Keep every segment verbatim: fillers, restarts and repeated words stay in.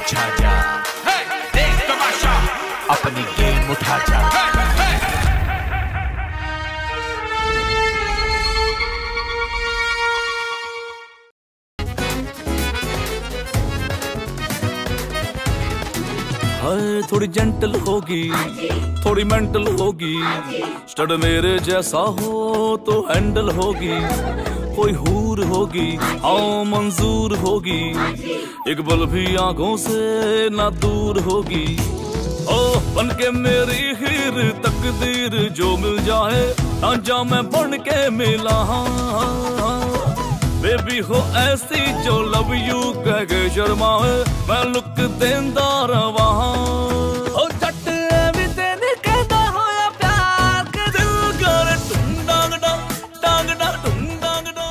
छा जा, देख तमाशा, अपनी गेम उठा जा। हाय थोड़ी जेंटल होगी, थोड़ी मेंटल होगी, स्टड मेरे जैसा हो तो हैंडल होगी। कोई हूर होगी, हाँ मंजूर होगी, एक बल भी आंखों से ना दूर होगी। ओ बन के मेरी हीर तकदीर जो मिल जाए, ढांचा मैं बन के मिला। बेबी हो ऐसी जो लव यू कह के शर्माए, मैं लुक देंदा रवा। ओ जट भी तेने कहता हो या प्यार के दिल करे टुंडांग डा डांग डा टुंडांग डा।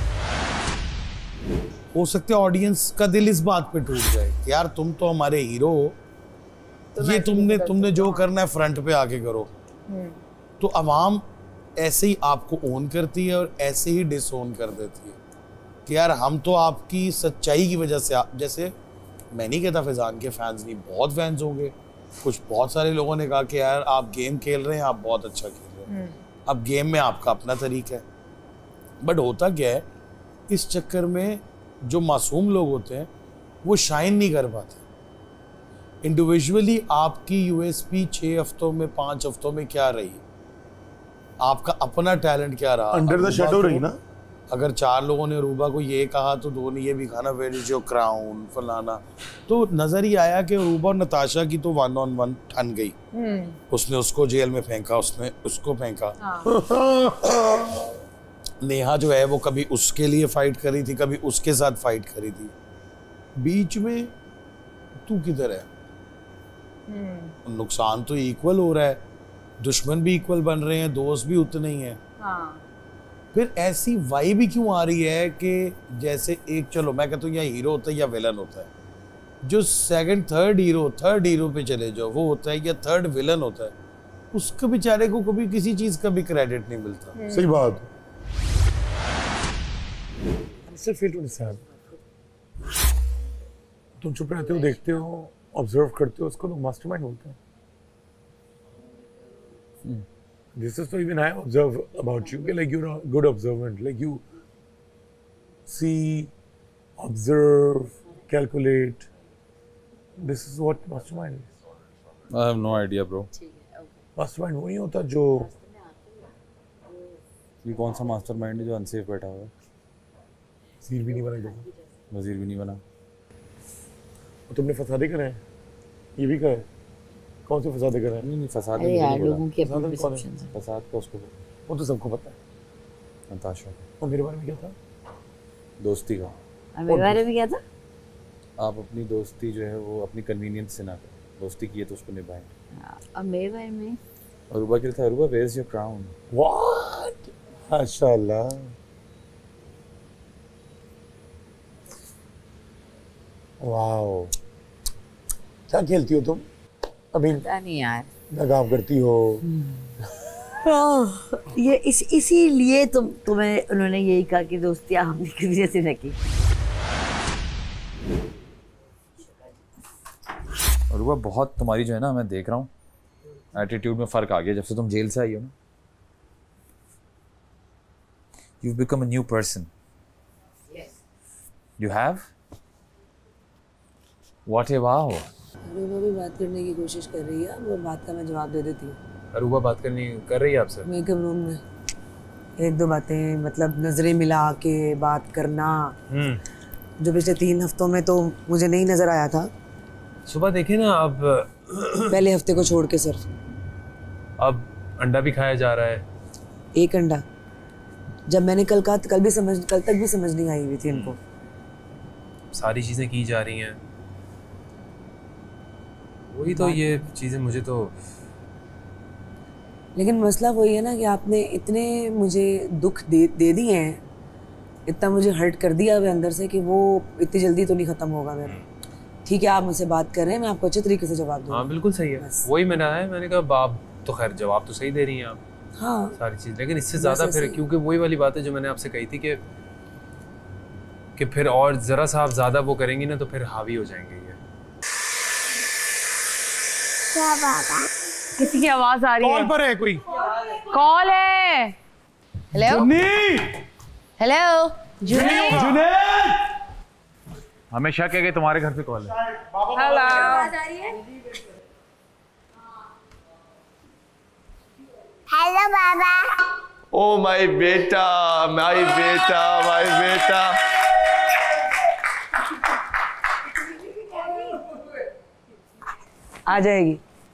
हो सकता है ऑडियंस का दिल इस बात पे टूट जाए कि यार तुम तो हमारे हीरो हो, तो ये तुमने तुमने जो करना है फ्रंट पे आके करो। तो अवाम ऐसे ही आपको ओन करती है और ऐसे ही डिसओन कर देती है कि यार हम तो आपकी सच्चाई की वजह से, जैसे मैं नहीं कहता फैजान के फैंस नहीं, बहुत फैंस होंगे, कुछ बहुत सारे लोगों ने कहा कि यार आप गेम खेल रहे हैं, आप बहुत अच्छा खेल रहे हैं, अब गेम में आपका अपना तरीका है। बट होता क्या है, इस चक्कर में जो मासूम लोग होते हैं वो शाइन नहीं कर पाते। इंडिविजुअली आपकी यूएसपी छः हफ्तों में, पाँच हफ्तों में क्या रही, आपका अपना टैलेंट क्या रहा, अंडर द शैडो रही ना। अगर चार लोगों ने रूबा को ये कहा तो दो ने ये भी कहा ना वेयर इज योर क्राउन फलाना, तो नजर ही आया कि रूबा और नताशा की तो वन ऑन वन ठन गई। उसने उसको जेल में फेंका, उसने उसको फेंका। नेहा जो है वो कभी उसके लिए फाइट करी थी, कभी उसके साथ फाइट करी थी, बीच में तू किधर है? नुकसान तो इक्वल हो रहा है, दुश्मन भी इक्वल बन रहे हैं, दोस्त भी उतने ही हैं। हाँ। फिर ऐसी वाइब भी क्यों आ रही है कि जैसे एक, चलो मैं कहता हूँ या हीरो होता है या विलन होता है, जो second third hero third hero पे चले जाओ वो होता है, या थर्ड विलन होता है, उसको बेचारे को कभी किसी चीज का भी क्रेडिट नहीं मिलता। सही बात। तुम चुप रहते हो, देखते हो, ऑब्जर्व करते हो, उसको लोग मास्टरमाइंड बोलते हैं। hmm. This is so even I observe about you, like you're a good observant, like you see, observe, calculate. This is what mastermind is. I have no idea, bro. Mastermind वो नहीं होता जो, ये कौन सा mastermind है जो unsafe बैठा हुआ है? वजीर भी नहीं बना कभी, वजीर भी नहीं बना। और तुमने फसादे करे हैं, ये भी कहा है। कौन से फसादे करे हैं? नहीं नहीं फसाद नहीं यार, लोगों की अपनी परसेप्शन है। फसाद का उसको वो तो सबको पता है। नताशा और मेरे बारे में क्या था? दोस्ती का। और मेरे बारे में क्या था? आप अपनी दोस्ती जो है वो अपनी कन्वीनियंस से ना करें, दोस्ती की है तो उसको निभाएं। और मेरे बारे में अरूबा के लिए था, Aruba where is your crown? What? माशाल्लाह। वाओ, क्या खेलती हो तुम? अभी पता नहीं यार, लगाव करती हो। ये इस इसीलिए तुम तुम्हें उन्होंने यही कहा कि दोस्तियां हमने किसी से न की। और वो बहुत तुम्हारी जो है ना, मैं देख रहा हूँ एटीट्यूड में फर्क आ गया जब से तुम जेल से आई हो ना। You've become a new person. Yes. You have? What a wow. Aruba भी बात करने की कोशिश कर रही है, वो बात का मैं जवाब दे देती हूँ। अरूबा बात करनी कर रही है आपसे? मेकअप रूम में एक दो बातें, मतलब नजरें मिला के बात करना, जो पिछले तीन हफ्तों में तो मुझे नहीं नजर आया था। सुबह देखे ना, अब पहले हफ्ते को छोड़ के सिर्फ। अब अंडा भी खाया जा रहा है। एक अंडा, जब मैंने कल कहा, कल भी समझ कल तक भी समझ नहीं आई हुई थी इनको। सारी चीजें की जा रही हैं, वही तो ये चीजें मुझे तो। लेकिन मसला वही है ना कि आपने इतने मुझे दुख दे दे दिए हैं, इतना मुझे हर्ट कर दिया है अंदर से कि वो इतनी जल्दी तो नहीं खत्म होगा मेरा। ठीक है, आप मुझसे बात कर रहे हैं, मैं आपको अच्छे तरीके से जवाब दूंगा। हाँ बिल्कुल सही है, वही मैंने आया, मैंने कहा बाप तो खैर जवाब तो सही दे रही हैं आप। हाँ सारी चीज, लेकिन इससे ज्यादा फिर, क्योंकि वही वाली बात है जो मैंने आपसे कही थी कि कि फिर और जरा सा आप ज्यादा वो करेंगी ना तो फिर हावी हो जाएंगे ये। क्या बाबा? किसी की आवाज आ रही है। कॉल पर है कोई? कॉल है। Hello hello Junaid. हमें शक है कि तुम्हारे घर पे कॉल है। हेलो हेलो बाबा। ओ माय बेटा, माय बेटा, माय बेटा। आ जाएगी।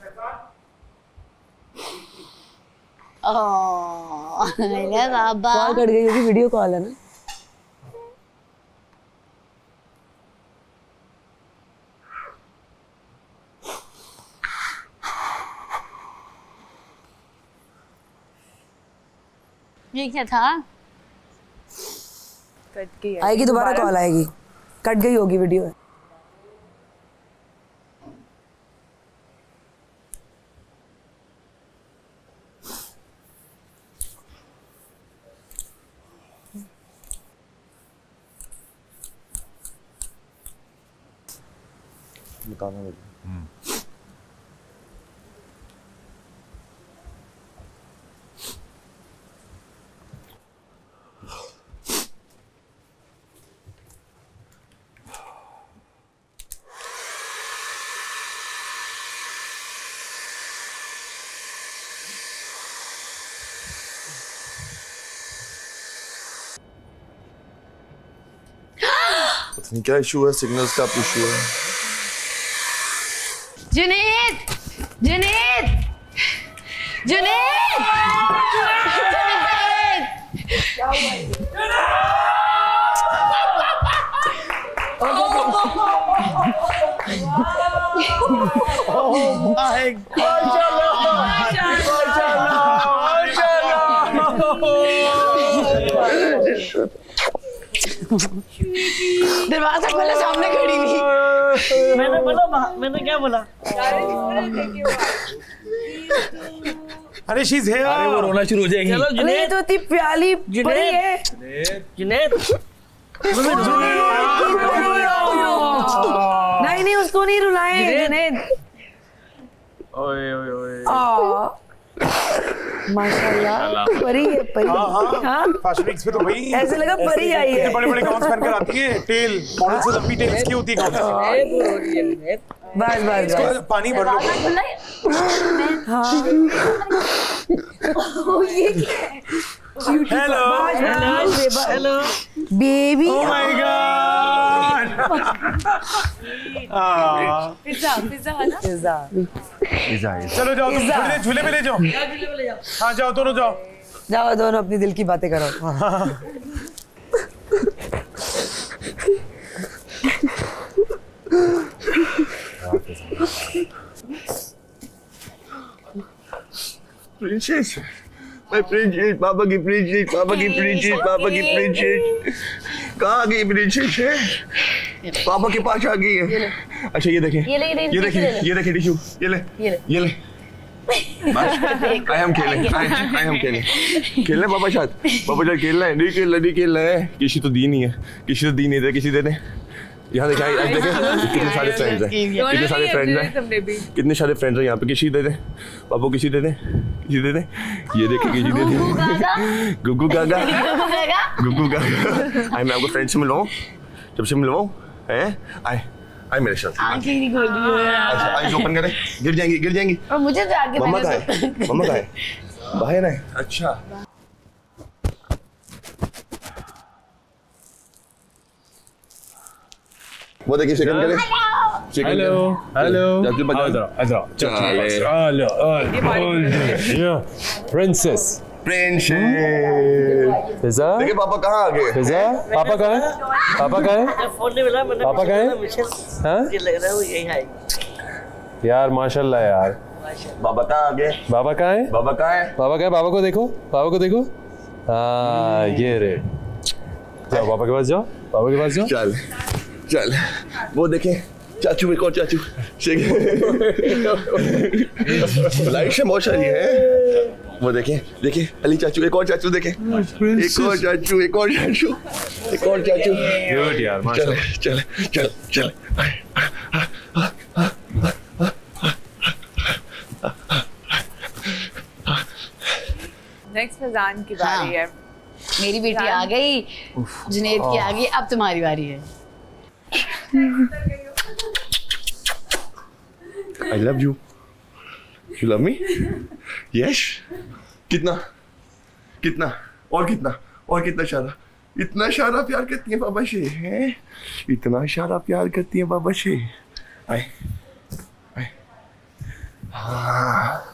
ओह हेलो बाबा। कॉल कट गई होगी, वीडियो कॉल है ना। ये क्या था? कट गई। आएगी दोबारा कॉल आएगी। कट गई होगी वीडियो। बताना मुझे। पता नहीं क्या इशू है, सिग्नल्स का इशू है। जुनैद जुनैद जुनैद दरवाजा खोला, सामने खड़ी हुई। मैंने बोला, मैंने क्या बोला? अरे शीज है। अरे वो रोना शुरू हो जाएगी। चलो जुनैद, तो इतनी प्याली परी है। जुनैद नहीं नहीं, उसको नहीं रुलाएं जुनैद। ओए ओए ओए माशाल्लाह परी है, परी। हाँ फैशन वीक्स पे तो भाई ऐसे लगा परी आई है। बड़े बड़े गाउन्स पहन कर आती है। टेल मॉडल से लंबी टेल इसकी होती है गाउन। बस बस बस पानी भर लो। Hello hello baby. Oh my God. Pizza pizza है ना? पिज्जा। चलो जाओ, तुम थोड़ी देर झूले पे ले जाओ। हाँ जाओ, दोनों जाओ। जाओ दोनों अपनी दिल की बातें करो। प्रिंसेस, मैं प्रिंसेस, पापा की प्रिंसेस, पापा की प्रिंसेस, पापा की प्रिंसेस। कहाँ गई प्रिंसेस है? पापा के पास आ गई है। अच्छा ये देखें, ये ले, ये ले, ये देखें, ये देखें टिश्यू, ये ले, ये ले। आई हम खेलें, आई हम खेलें, खेलना पापा साथ, पापा साथ खेलना है। नहीं खेलना, नहीं खेलना है। किसी तो दी नहीं है, किसी तो दी नहीं दे, किसी दे दे। यहाँ देखा, आज देखे कितने सारे फ्रेंड्स हैं, कितने सारे फ्रेंड्स हैं, कितने सारे फ्रेंड्स हैं यहाँ पे। किसी दे दे पापा, किसी दे दे, किसी दे दे। ये देखे, किसी दे दे। गुग्गू गागा, गुग्गू गागा। आए मैं आपको फ्रेंड से मिलवाऊँ, जब से मिलवाऊँ हैं। आए आए मेरे साथ। आंखें नहीं खोल रही है। अच्छा आइज ओपन करें, गिर जाएंगी, गिर जाएंगी। और मुझे तो आगे मम्मा कहाँ है? मम्मा कहाँ है? बाहर है। अच्छा वो देखिए, सेकंड करें। हेलो हेलो चाचू बजाओ। Hello hello princess princess. Pizza देखिए पापा कहाँ आ गए। पिज़्ज़ा पापा कहाँ है? पापा कहाँ है? फोन नहीं मिला, मैंने पापा कहाँ है? हाँ मुझे लग रहा है वो यही आएगी। यार माशाल्लाह यार। बाबा कहाँ आ गए? बाबा कहाँ है? बाबा कहाँ है? बाबा कहाँ है? बाबा को देखो, बाबा को देखो। हाँ ये रे, जाओ पापा के पास जाओ, पापा के पास जाओ। चल चल वो देखें चाचू, एक और चाचू। लाइट से बहुत सारी है। वो देखें, देखिए अली चाचू, एक और चाचू देखें, एक और चाचू, एक और चाचू, एक और चाचू। गुड यार माशाल्लाह। चल चल चल चल। फिजान की बारी है। मेरी बेटी आ गई, जुनैद की आ गई, अब तुम्हारी बारी है। I love you. You love me? Yes. कितना? कितना? और कितना? और कितना शारा? इतना शारा प्यार करती है बाबा से, हैं? इतना शारा प्यार करती है बाबा से। आए, आए। हाँ।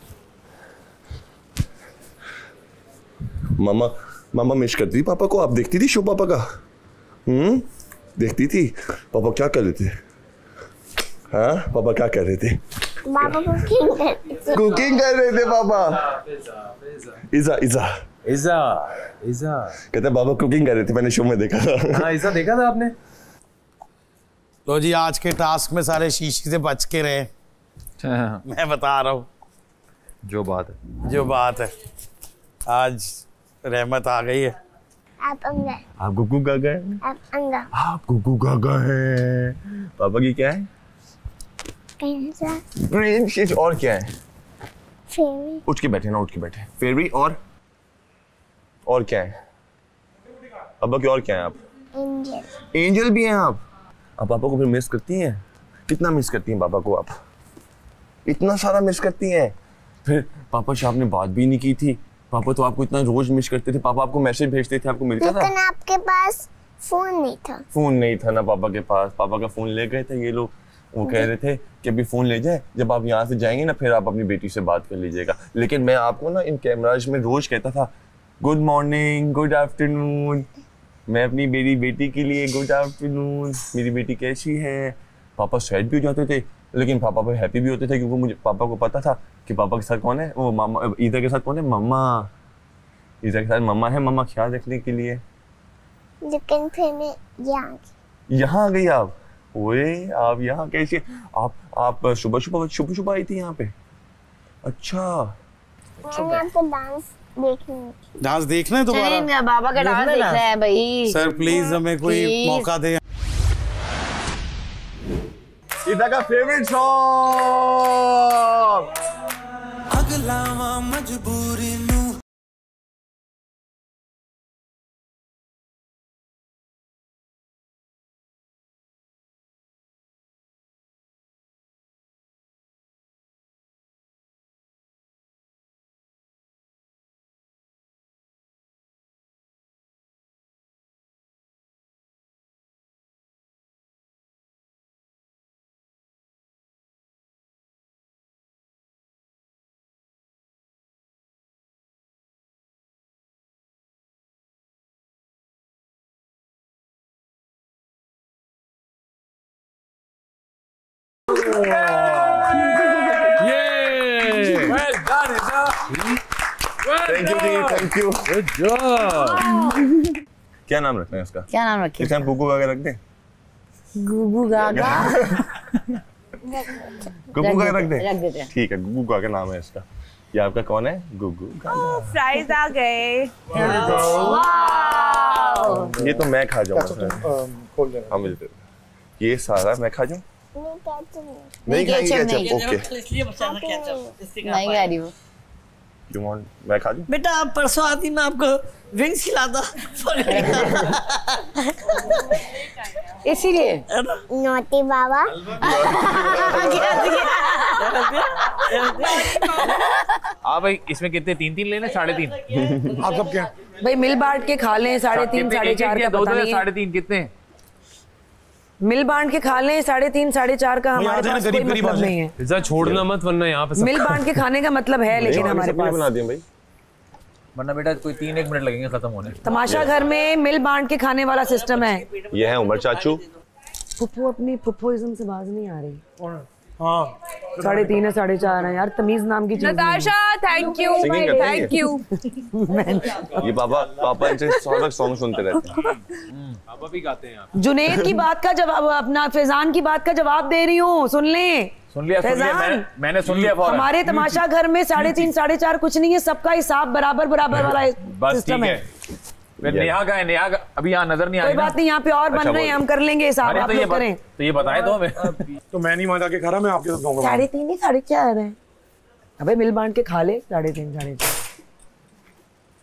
मामा, मामा मिस करती थी पापा को। आप देखती थी शो पापा का? हम्म, देखती थी। पापा क्या कर रहे थे? हाँ, पापा क्या कर रहे थे? पापा कुकिंग कर रहे थे। कुकिंग कर रहे थे पापा। इज़ा, इज़ा, इज़ा, इज़ा। कहते हैं बाबा कुकिंग कर रहे थे, मैंने शो में देखा था। हाँ, इज़ा देखा था आपने? लो जी, आज के टास्क में सारे शीशी से बच के रहे। मैं बता रहा हूँ जो बात है, जो बात है। आज रहमत आ गई है। आप अंदर। आप गुगू गागा हैं? आप अंदर। आप गुगू गागा हैं। पापा की क्या है? प्रिंसेस। प्रिंसेस। और क्या है? फेरी। उठ के बैठे ना, उठ के बैठे। फेरी और और क्या है? पापा की और क्या है आप? एंजल। एंजल भी हैं आप? आप पापा को फिर मिस करती हैं? कितना मिस करती हैं पापा को आप? इतना सारा मिस करती हैं? फिर पापा से आपने बात भी नहीं की थी। पापा तो आपको इतना रोज मिस करते थे। पापा आपको मैसेज भेजते थे, आपको मिलता था? लेकिन आपके पास फोन नहीं था। फोन नहीं था ना पापा के पास। पापा का फोन ले गए थे ये लोग। वो कह रहे थे कि अभी फोन ले जाए, जब आप यहाँ से जाएंगे ना फिर आप अपनी बेटी से बात कर लीजिएगा। लेकिन मैं आपको ना इन कैमराज में रोज कहता था गुड मॉर्निंग, गुड आफ्टरनून। मैं अपनी मेरी बेटी के लिए गुड आफ्टरनून, मेरी बेटी कैसी है। पापा सैड भी हो जाते थे लेकिन पापा पे हैप्पी भी होते थे, क्योंकि मुझे पापा को पता था कि पापा के साथ कौन है, वो मामा। ईदा के साथ कौन है? मम्मा। ईदा के साथ मम्मा है, मम्मा ख्याल रखने के लिए। लेकिन फिर मैं यहाँ यहाँ आ गई आप? ओए, आप यहाँ कैसे? आप आप सुबह सुबह सुबह सुबह आई थी यहाँ पे? अच्छा। मैंने आपको डांस देखने। डांस देखना है दोबारा? नहीं, बाबा का डांस देखना है भाई। सर प्लीज हमें कोई Please. मौका दें। ईदा का फेवरेट सॉन्ग। अगला मजबूरी नू थैंक यू जी, थैंक यू। Good job. क्या नाम रखना है इसका? क्या नाम रखें? इस टाइम गुगू गागा रख दें? गुगू गागा। गुगू गागा रख दें? रख देते हैं। ठीक है, गुगू गागा नाम है इसका। ये आपका कौन है? गुगू गागा। फ्राइज आ गए। ये तो मैं खा जाऊंगा। हाँ मिलते। ये सारा मैं खा जाऊं? नहीं खाएंगे केचप? ओके। इसलिए बच्चा केचप इससे नहीं खा रही वो। You want मैं खा दूं? बेटा आप परसों आती मैं आपको विंग्स खिलाता। इसीलिए नोटी बाबा। हाँ भाई, इसमें कितने? तीन तीन लेने? साढ़े तीन? आप सब क्या भाई मिल बांट के खा लें। साढ़े तीन साढ़े चार का पता नहीं है। साढ़े तीन कितने? मिल बांट के खा लें। साढ़े तीन साढ़े चार का हमारे पास कोई मतलब नहीं है। पिज्जा छोड़ना मत वरना यहाँ पे मिल बांट के खाने का मतलब है लेकिन हमारे पास बना दिया भाई। वरना बेटा कोई तीन एक मिनट लगेंगे खत्म होने। तमाशा घर में मिल बांट के खाने वाला सिस्टम है। ये है उमर चाचू। फुफ्फू अपनी फुफ्फूइज्म से बाज नहीं आ रही। हाँ साढ़े तीन है साढ़े चार है यार, तमीज नाम की चीज। Natasha thank you thank you. ये पापा पापा इनसे सौ सॉन्ग सुनते रहते हैं। पापा भी गाते हैं। जुनैद की बात का जवाब, अपना फैजान की बात का जवाब दे रही हूँ, सुन लें। सुन लिया, सुन लिया, मैंने, मैंने सुन लिया। हमारे तमाशा घर में साढ़े तीन साढ़े चार कुछ नहीं है, सबका हिसाब बराबर बराबर वाला सिस्टम है। नेहा का है, नेहा का अभी यहाँ नजर नहीं आ रही। कोई बात नहीं, यहाँ पे और बन रहे हैं, हम कर लेंगे हिसाब, आप लोग करें। तो ये बताए तो हमें। तो मैं नहीं वहां जाके खा रहा, मैं आपके साथ खाऊंगा। साढ़े तीन ही साढ़े चार है। अबे मिल बांट के खा ले। साढ़े तीन साढ़े चार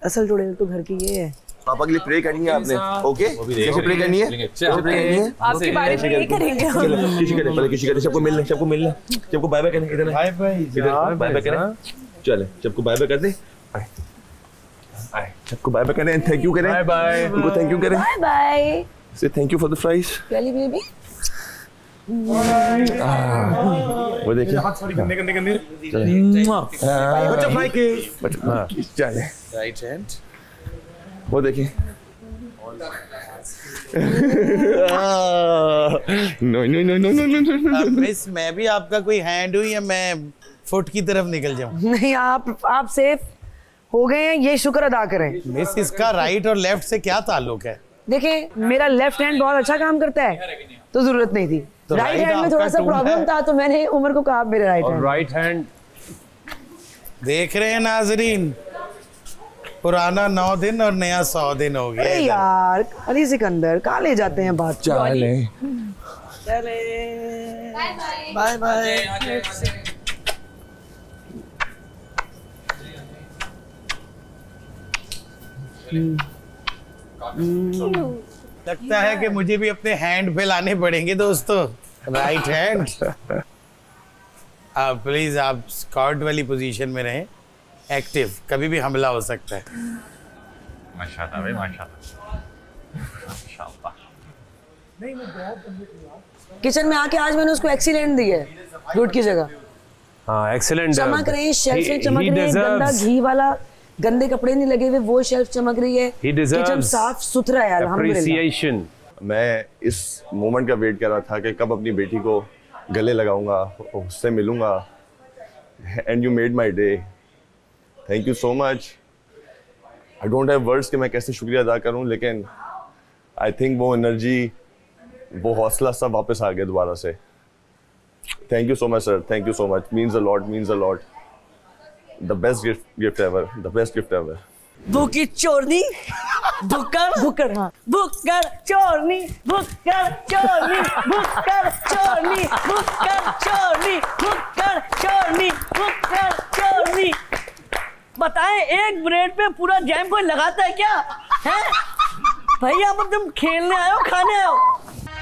असल चुड़ैल तो घर की ये है। पापा के लिए प्रे करनी है आपने, ओके? कैसे प्रे करनी है? कैसे प्रे करनी है? आपकी बारी में नहीं करेंगे हम। चलो किसी करे, पहले किसी करे, सबको मिलने, सबको मिलने, सबको बाय बाय करने, इधर बाय बाय, इधर बाय बाय करें। चले सबको बाय बाय कर दे, आए आए सबको बाय बाय करें, थैंक यू करें, बाय बाय, उनको थैंक यू करें, बाय बाय, से thank you for the fries. प्याली बेबी वो देखिए सॉरी, गंदे गंदे गंदे, बच्चा फ्राई के बच्चा चले राइट हैंड, वो देखिए no no no no no no. Miss मैं भी आपका कोई हैंड हूँ या मैं फुट की तरफ निकल जाऊँ? नहीं, आप आप सेफ हो गए हैं, ये शुक्र अदा करें। मिस इसका राइट और लेफ्ट से क्या ताल्लुक है? देखिए मेरा लेफ्ट हैंड बहुत अच्छा काम करता है, तो जरूरत नहीं थी। तो राइट right हैंड में थोड़ा सा आपका प्रॉब्लम टूल था, तो मैंने उमर को कहा मेरे राइट हैंड। राइट हैंड देख रहे हैं नाजरीन, पुराना नौ दिन और नया सौ दिन हो गया। अरे यार अली सिकंदर कहाँ ले जाते हैं बात? चले चले बाय बाय। लगता है कि मुझे भी अपने हैंड फैलाने पड़ेंगे दोस्तों। राइट हैंड, आप प्लीज आप स्कॉट वाली पोजीशन में रहें, एक्टिव, कभी भी हमला हो सकता है। माशाल्लाह भाई माशाल्लाह माशाल्लाह। किचन में आके आज मैंने उसको एक्सीलेंट दी है गुड की जगह। हाँ एक्सीलेंट। चमक रही है, शेल्फ में चमक रही है, गंदा घी वाला गंदे कपड़े नहीं लगे हुए, वो शेल्फ चमक रही है, किचन साफ सुथरा है अल्हम्दुलिल्लाह। मैं इस मोमेंट का वेट कर रहा था कि कब अपनी बेटी को गले लगाऊंगा, उससे मिलूंगा, and you made my day. Thank you so much. I don't have words कि मैं कैसे शुक्रिया अदा करूं, लेकिन आई थिंक वो एनर्जी, वो हौसला सब वापस आ गया दोबारा से। Thank you so much sir, thank you so much, means a lot, means a lot. The best gift gift ever, the best gift ever. बुकी चोरनी बुक्कर बुक्कर हाँ बुक्कर चोरनी बुक्कर चोरनी बुक्कर चोरनी बुक्कर चोरनी बुक्कर चोरनी बुक्कर चोरनी। बताएं एक ब्रेड पे पूरा जैम कोई लगाता है क्या? है भैया अब तुम खेलने आए हो खाने आए हो?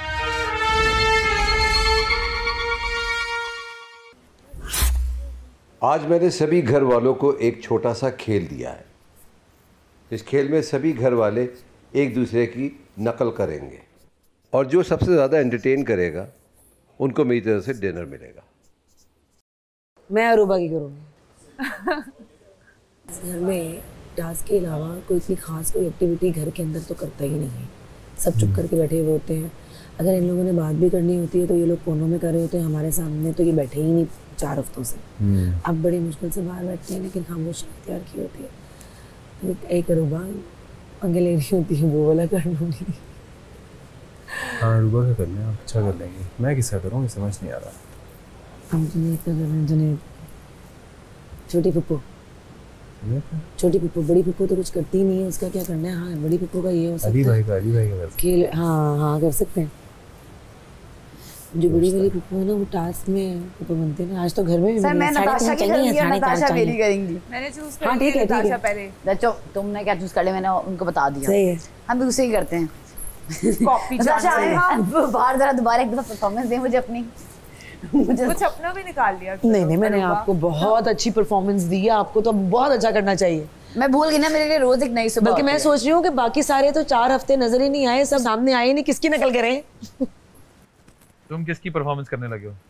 आज मैंने सभी घर वालों को एक छोटा सा खेल दिया है। इस खेल में सभी घर वाले एक दूसरे की नकल करेंगे और जो सबसे ज़्यादा एंटरटेन करेगा उनको मेरी तरफ से डिनर मिलेगा। मैं अरूबा की करूँगी। घर में टास्क के अलावा कोई इतनी खास कोई एक्टिविटी घर के अंदर तो करता ही नहीं है, सब चुप करके बैठे हुए होते हैं। अगर इन लोगों ने बात भी करनी होती है तो ये लोग कोनों में कर रहे होते हैं, हमारे सामने तो ये बैठे ही नहीं चार हफ्तों से। अब बड़ी मुश्किल से बाहर बैठते हैं, लेकिन खामोशी इख्तियार की होती है। तो एक अरूबा पंगे ले रही होती है, वो वाला कर लूँगी। हाँ अरूबा का कर लें, आप अच्छा कर लेंगे। मैं किसका करूँ समझ नहीं आ रहा। हम जुनेद का कर रहे हैं, जुनेद। छोटी पप्पू छोटी पप्पू बड़ी पप्पू तो कुछ करती ही नहीं है, उसका क्या करना है? हाँ बड़ी पप्पू का ये हो सकता है। अली भाई का अली भाई का खेल, हाँ हाँ कर सकते हैं। जो बड़ी वाली पप्पू है ना, वो टास्क में पप्पू बनते हैं ना। आज तो घर में भी सर मैं नताशा की करूंगी, नताशा मेरी करेंगी। मैंने चूज हाँ ठीक है ठीक है। पहले बच्चों तुमने क्या चूज कर लिया, मैंने उनको बता दिया। सही है, हम भी उसे ही करते हैं। कॉपी नताशा बाहर जरा दोबारा एक दफा परफॉर्मेंस दे मुझे अपनी। मुझे कुछ अपना भी निकाल लिया। नहीं नहीं मैंने आपको बहुत अच्छी परफॉर्मेंस दी है, आपको तो बहुत अच्छा करना चाहिए। मैं भूल गई ना, मेरे लिए रोज एक नई सुबह। बल्कि मैं सोच रही हूँ कि बाकी सारे तो चार हफ्ते नजर ही नहीं आए, सब सामने आए नहीं, किसकी नकल करें? तुम किसकी परफॉर्मेंस करने लगे हो?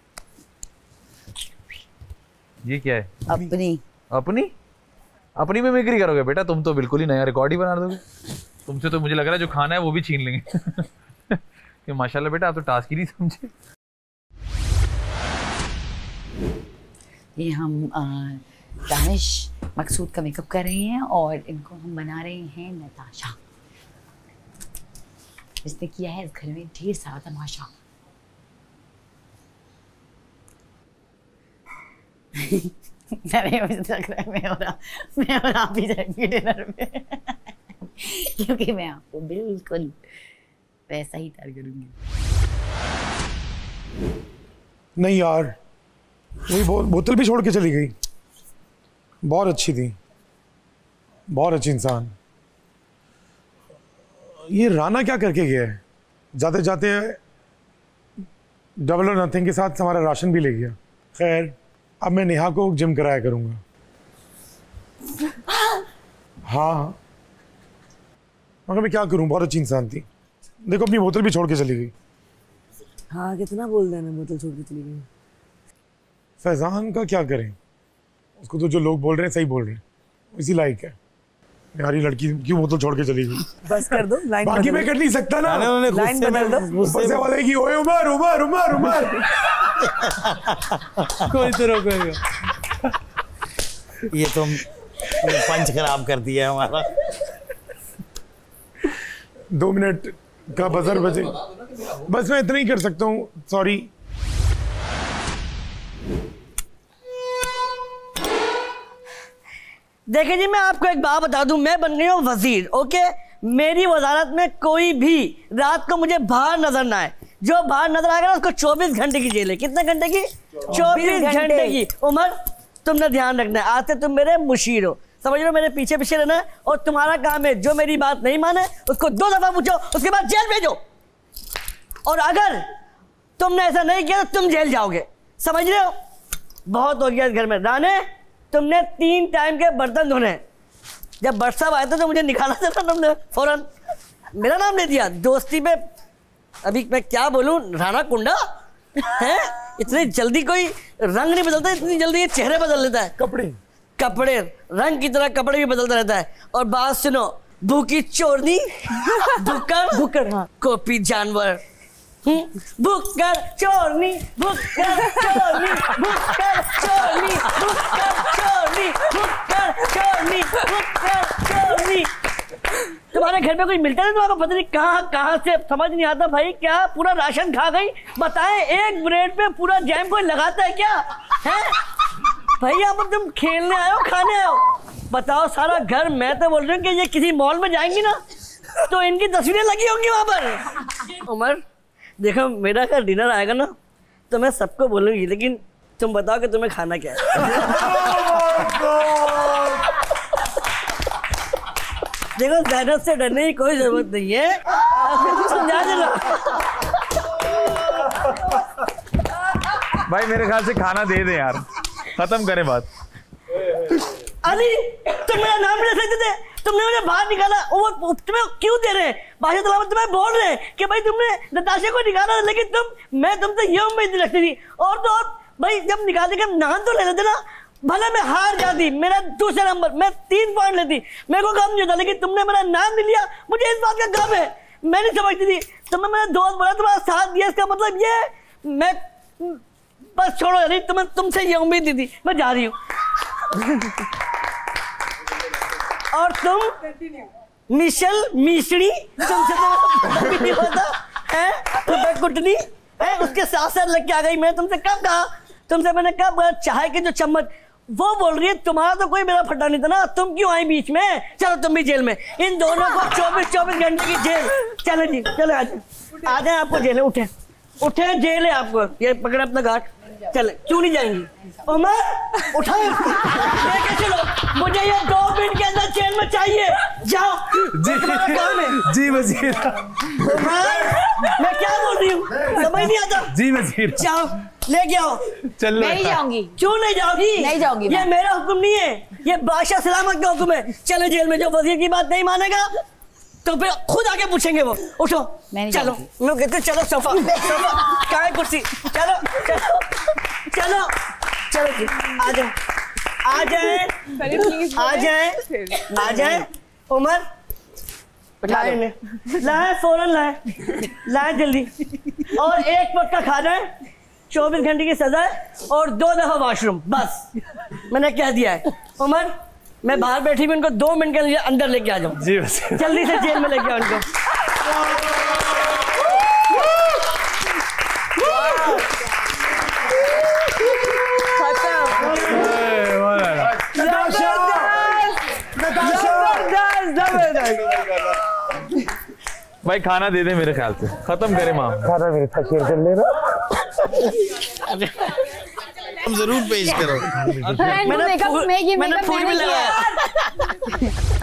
ये क्या है? अपनी अपनी अपनी में मिमिक्री करोगे बेटा? तुम तो बिल्कुल ही नया रिकॉर्ड ही बना दोगे। तुमसे तो मुझे लग रहा है जो खाना है वो भी छीन लेंगे। कि माशाल्लाह बेटा आप तो टास्क ही नहीं समझे। ये हम दानिश मकसूद का मेकअप कर रहे हैं और इनको हम बना रहे हैं नताशा। इसने किया है इस घर में ढेर सारा तमाशा। अरे मुझे लग रहा है मैं और मैं और आप ही जाएंगे डिनर में। क्योंकि मैं आपको बिल्कुल वैसा ही तैयार करूंगी। नहीं यार, वही बोतल भी छोड़ के चली गई। बहुत अच्छी थी। बहुत अच्छी इंसान। ये राना क्या करके गया है? जाते जाते डबल और नथिंग के साथ हमारा राशन भी ले गया। खैर, अब मैं नेहा को जिम कराया करूंगा। हाँ, मगर मैं क्या करूं, बहुत अच्छी इंसान थी। देखो अपनी बोतल भी छोड़ के चली गई। हाँ, कितना बोल रहे हैं, बोतल छोड़ के चली गई। फैजान का क्या करें, उसको तो जो लोग बोल रहे हैं सही बोल रहे हैं, इसी लायक है। यार ये लड़की क्यों बोतल छोड़ के चली गई? बस कर दो, लाइन बाकी मैं कर नहीं सकता ना। लाइन बदल दो। गुस्से वाले की ओए उमर उमर उमर उमर कोई तो रोको। ये तुम पंच खराब कर दिया हमारा। दो मिनट का बजर बजे, बस मैं इतना ही कर सकता हूँ। सॉरी। देखिए जी, मैं आपको एक बात बता दूं, मैं बन गई हूँ वजीर। ओके, मेरी वजारत में कोई भी रात को मुझे बाहर नजर ना आए। जो बाहर नजर आएगा ना उसको चौबीस घंटे की जेल है। कितने घंटे की? चौबीस घंटे की। उमर, तुमने ध्यान रखना है, आज से तुम मेरे मुशीर हो, समझ लो, मेरे पीछे पीछे रहना है। और तुम्हारा काम है, जो मेरी बात नहीं माने उसको दो दफा पूछो, उसके बाद जेल भेजो। और अगर तुमने ऐसा नहीं किया तो तुम जेल जाओगे, समझ रहे हो? बहुत हो गया इस घर में। राने, तुमने तीन टाइम के बर्तन धोने। जब बट साहब आए थे तो मुझे निकाला था, तुमने फौरन मेरा नाम ले दिया दोस्ती पे। अभी मैं क्या बोलूं, राणा कुंडा है? इतनी जल्दी कोई रंग नहीं बदलता, इतनी जल्दी ये चेहरे बदल लेता है। कपड़े कपड़े रंग की तरह कपड़े भी बदलता रहता है। और बात सुनो, भूखी चोरनी, भुक्कड़ भुक्कड़ हाँ, कॉपी जानवर, भुक्कड़ चोरनी, भुक्कड़ चोरनी, भुक्कड़ चोरनी, भुक्कड़ चोरनी, भुक्कड़ चोरनी, भुक्कड़ चोरनी। तुम्हारे घर में कोई मिलता नहीं, तुम्हारा पता नहीं कहाँ कहाँ से, समझ नहीं आता भाई। क्या पूरा राशन खा गई? बताएं, एक ब्रेड पे पूरा जैम कोई लगाता है क्या? है भाई, यहाँ पर तुम खेलने आए हो खाने आए हो? बताओ, सारा घर। मैं तो बोल रही हूँ कि ये किसी मॉल में जाएंगी ना तो इनकी तस्वीरें लगी होंगी वहां पर। उमर देखो, मेरा अगर डिनर आएगा ना तो मैं सबको बोलूंगी, लेकिन तुम बताओ कि तुम्हें खाना क्या है। देखो, ज़ैनब से डरने की कोई जरूरत नहीं है, समझा देना। भाई मेरे ख्याल से खाना दे दे यार, खत्म करें बात। अली, तुम मेरा नाम ले सकते थे, तुमने मुझे बाहर निकाला। वो तुम्हें क्यों दे रहे हैं? बादशाह तलावत तुम्हें बोल रहे हैं कि भाई तुमने नताशा को निकाला, लेकिन तुम, मैं तुमसे ये उम्मीद रखती थी। और तो और भाई, जब निकालने के नाम तो ले लेते ना, भले मैं हार जाती, मेरा दूसरा नंबर, मैं तीन पॉइंट लेती, मेरे को गम नहीं होता, लेकिन तुमने मेरा नाम नहीं लिया, मुझे इस बात का गम है। मैं नहीं समझती थी, तुमने मेरा दोस्त बोला, तुम्हारा साथ दिया, इसका मतलब ये मैं बस छोड़ो यार, तुम्हें तुमसे ये उम्मीद नहीं थी, मैं जा रही हूँ। और तुम मिशल मिश्री, तुमसे तो नहीं होता है, तुम्हें कुटनी है, उसके साथ साथ लग के आ गई। मैं तुमसे कब कहा, तुमसे मैंने कब चाय के जो चम्मच, वो बोल रही है तुम्हारा तो कोई मेरा फटा नहीं था ना, तुम क्यों आई बीच में? चलो तुम भी जेल में, इन दोनों को चौबीस चौबीस घंटे की जेल। चलो जी, चलो आ जाए, आ जाए, आपको जेल है, उठे उठे, जेल है आपको, ये पकड़े अपना घाट, चले। क्यों नहीं जाएंगी? उमर उठा, लेके चलो, मुझे ये दो मिनट के अंदर जेल में चाहिए, जाओ जी। काम है जी वजीर। उमर, मैं क्या बोल रही हूँ, समझ नहीं आता? जी वजीर। जाओ, लेके आओ। चलो। नहीं जाऊंगी। क्यों नहीं जाओगी? नहीं जाऊंगी। ये मेरा हुक्म नहीं है, ये बादशाह सलामत का हुक्म है। चलो जेल में, जो वजीर की बात नहीं मानेगा तो फिर खुद आके पूछेंगे वो। उठो, चलो, लोग कहते चलो सोफा, सोफा कहाँ है कुर्सी, चलो चलो चलो चलो जी, आ जाए आ जाए आ जाए आ जाए। उमर लाए, लाए फौरन लाए, लाए जल्दी। और एक वक्त का खाना है, चौबीस घंटे की सजा है, और दो दफा वॉशरूम, बस मैंने कह दिया है। उमर, मैं बाहर बैठी भी, उनको दो मिनट के लिए अंदर लेके आ जाऊँ। जी वजीर। जल्दी से जेल में लेके आओ उनको। भाई खाना दे दे, मेरे ख्याल से खत्म करे माम। खाना मेरे साथ शेयर कर लेना। तुम जरूर पेश करो। मैंने मैंने फूल भी लगाया।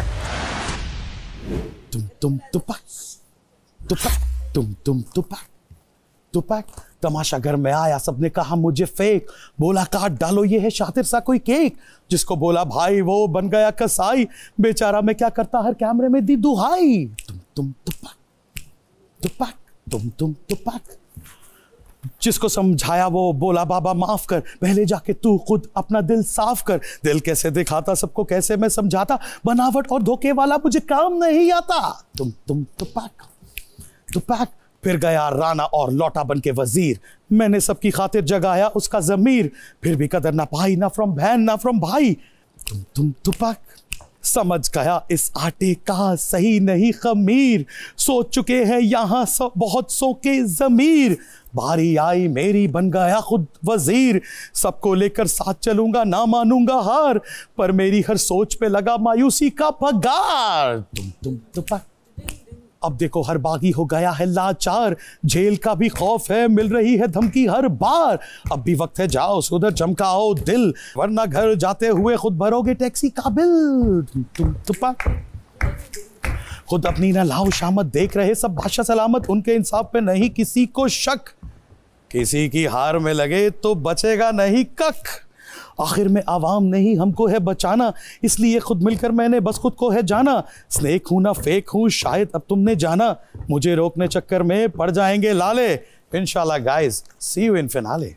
तुम तुपक तुपक तुम तुम तुपक तुपक। तमाशा घर में आया, सबने कहा मुझे फेक, बोला काट डालो ये है शातिर सा कोई केक। जिसको बोला भाई वो बन गया कसाई, बेचारा मैं क्या करता हर कैमरे में दी दुहाई। तुम तुम तुपक तुपक तुम तुम तुपक। जिसको समझाया वो बोला बाबा माफ कर, पहले जाके तू खुद अपना दिल साफ कर। दिल कैसे दिखाता सबको कैसे मैं समझाता, बनावट और धोखे वाला मुझे काम नहीं आता। तुम तुम तुपक तुपक। फिर गया राना और लौटा बन के वजीर, मैंने सबकी खातिर जगाया उसका जमीर। फिर भी कदर ना पाई, ना फ्रॉम बहन ना फ्रॉम भाई। तुम तुम तुपक। समझ गया इस आटे का सही नहीं खमीर, सोच चुके हैं यहाँ सब बहुत सो के जमीर। बारी आई मेरी बन गया खुद वजीर, सबको लेकर साथ चलूंगा ना मानूंगा हार, पर मेरी हर सोच पे लगा मायूसी का पगार। तुम तुम तुपक। अब देखो हर बागी हो गया है लाचार, जेल का भी खौफ है मिल रही है धमकी हर बार। अब भी वक्त है जाओ सुधर चमकाओ दिल, वरना घर जाते हुए खुद भरोगे टैक्सी का बिल। तुम तुम तुपक। खुद अपनी ना लाओ शामत देख रहे सब बादशाह सलामत, उनके इंसाफ पे नहीं किसी को शक। किसी की हार में लगे तो बचेगा नहीं कख। आखिर में आवाम नहीं हमको है बचाना, इसलिए खुद मिलकर मैंने बस खुद को है जाना। स्नेक हूं ना फेक हूं शायद अब तुमने जाना, मुझे रोकने चक्कर में पड़ जाएंगे लाले। इंशाल्लाह guys, see you in finale.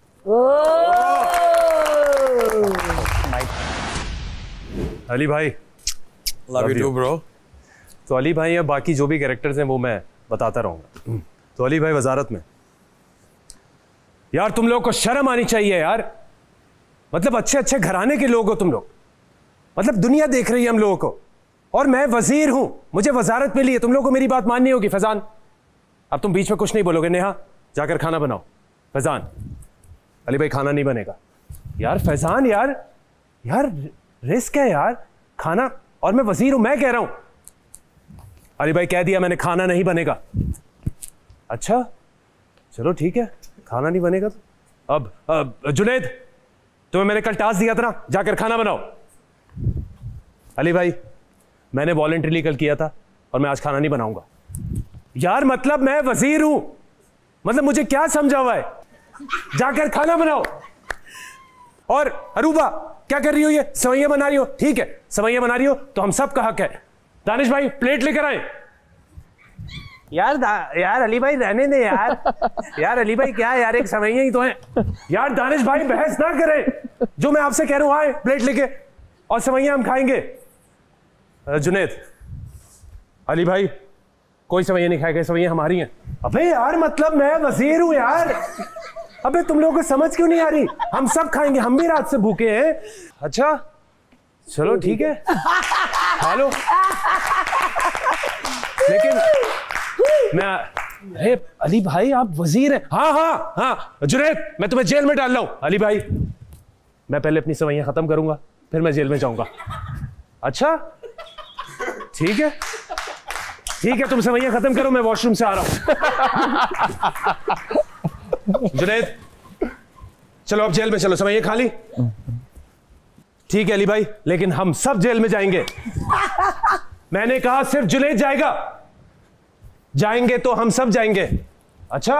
Ali भाई, लव यू टू ब्रो। तो अली भाई या बाकी जो भी कैरेक्टर्स हैं वो मैं बताता रहूंगा। तो अली भाई वजारत में, यार तुम लोग को शर्म आनी चाहिए यार। मतलब अच्छे अच्छे घराने के लोग हो तुम लोग, मतलब दुनिया देख रही है हम लोगों को, और मैं वजीर हूं, मुझे वजारत मिली है। तुम लोगों को मेरी बात माननी होगी। फैजान, अब तुम बीच में कुछ नहीं बोलोगे। नेहा, जाकर खाना बनाओ। फैजान, अली भाई खाना नहीं बनेगा। यार फैजान, यार यार रिस्क है यार खाना, और मैं वजीर हूं, मैं कह रहा हूं। अली भाई कह दिया मैंने, खाना नहीं बनेगा। अच्छा चलो ठीक है, खाना नहीं बनेगा तो अब, अब जुनैद, तुम्हें मैंने कल टास्क दिया था ना, जाकर खाना बनाओ। अली भाई, मैंने वॉलंटरीली कल किया था और मैं आज खाना नहीं बनाऊंगा। यार मतलब मैं वजीर हूं, मतलब मुझे क्या समझा हुआ है, जाकर खाना बनाओ। और अरूबा क्या कर रही हो, ये सवैयां बना रही हो? ठीक है, सवैयां बना रही हो तो हम सब का हक है। दानिश भाई प्लेट लेकर आए। यार यार अली भाई रहने दे यार। यार अली भाई क्या है यार, एक सवैयां ही तो है यार। दानिश भाई बहस ना करें, जो मैं आपसे कह रहा हूं, आए प्लेट लेके और सवैयां हम खाएंगे। जुनैद, अली भाई कोई सवैयां नहीं खाएगा, सवैयां हमारी हैं। अबे यार मतलब मैं वजीर हूं यार। अबे तुम लोगों को समझ क्यों नहीं आ रही? हम सब खाएंगे, हम भी रात से भूखे हैं। अच्छा चलो ठीक है, खा लो। लेकिन मैं, अरे अली भाई आप वजीर हैं। हाँ हाँ हाँ जुनैद, मैं तुम्हें जेल में डाल रहा हूं। अली भाई मैं पहले अपनी सवैयां खत्म करूंगा, फिर मैं जेल में जाऊंगा। अच्छा ठीक है ठीक है, तुम सवैयां खत्म करो, मैं वॉशरूम से आ रहा हूं। जुनैद चलो अब जेल में चलो, सवैयां खा ली? ठीक है अली भाई, लेकिन हम सब जेल में जाएंगे। मैंने कहा सिर्फ जुनैद जाएगा, जाएंगे तो हम सब जाएंगे। अच्छा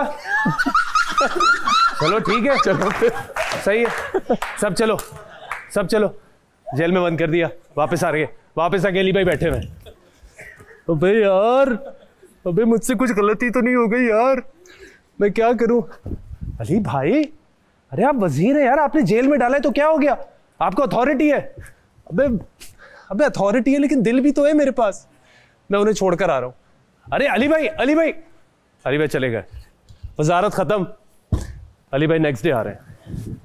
चलो ठीक है, चलो सही है, सब चलो सब चलो। जेल में बंद कर दिया, वापस आ रहे, वापस आके अली भाई बैठे हुए। अबे यार, अबे मुझसे कुछ गलती तो नहीं हो गई यार, मैं क्या करूं? अली भाई, अरे आप वजीर हैं यार, आपने जेल में डाला है तो क्या हो गया? आपको अथॉरिटी है। अबे अबे अथॉरिटी है लेकिन दिल भी तो है मेरे पास, मैं उन्हें छोड़कर आ रहा हूं। अरे अली भाई, अली भाई, अली भाई चले गए, वजारत खत्म। अली भाई नेक्स्ट डे आ रहे हैं।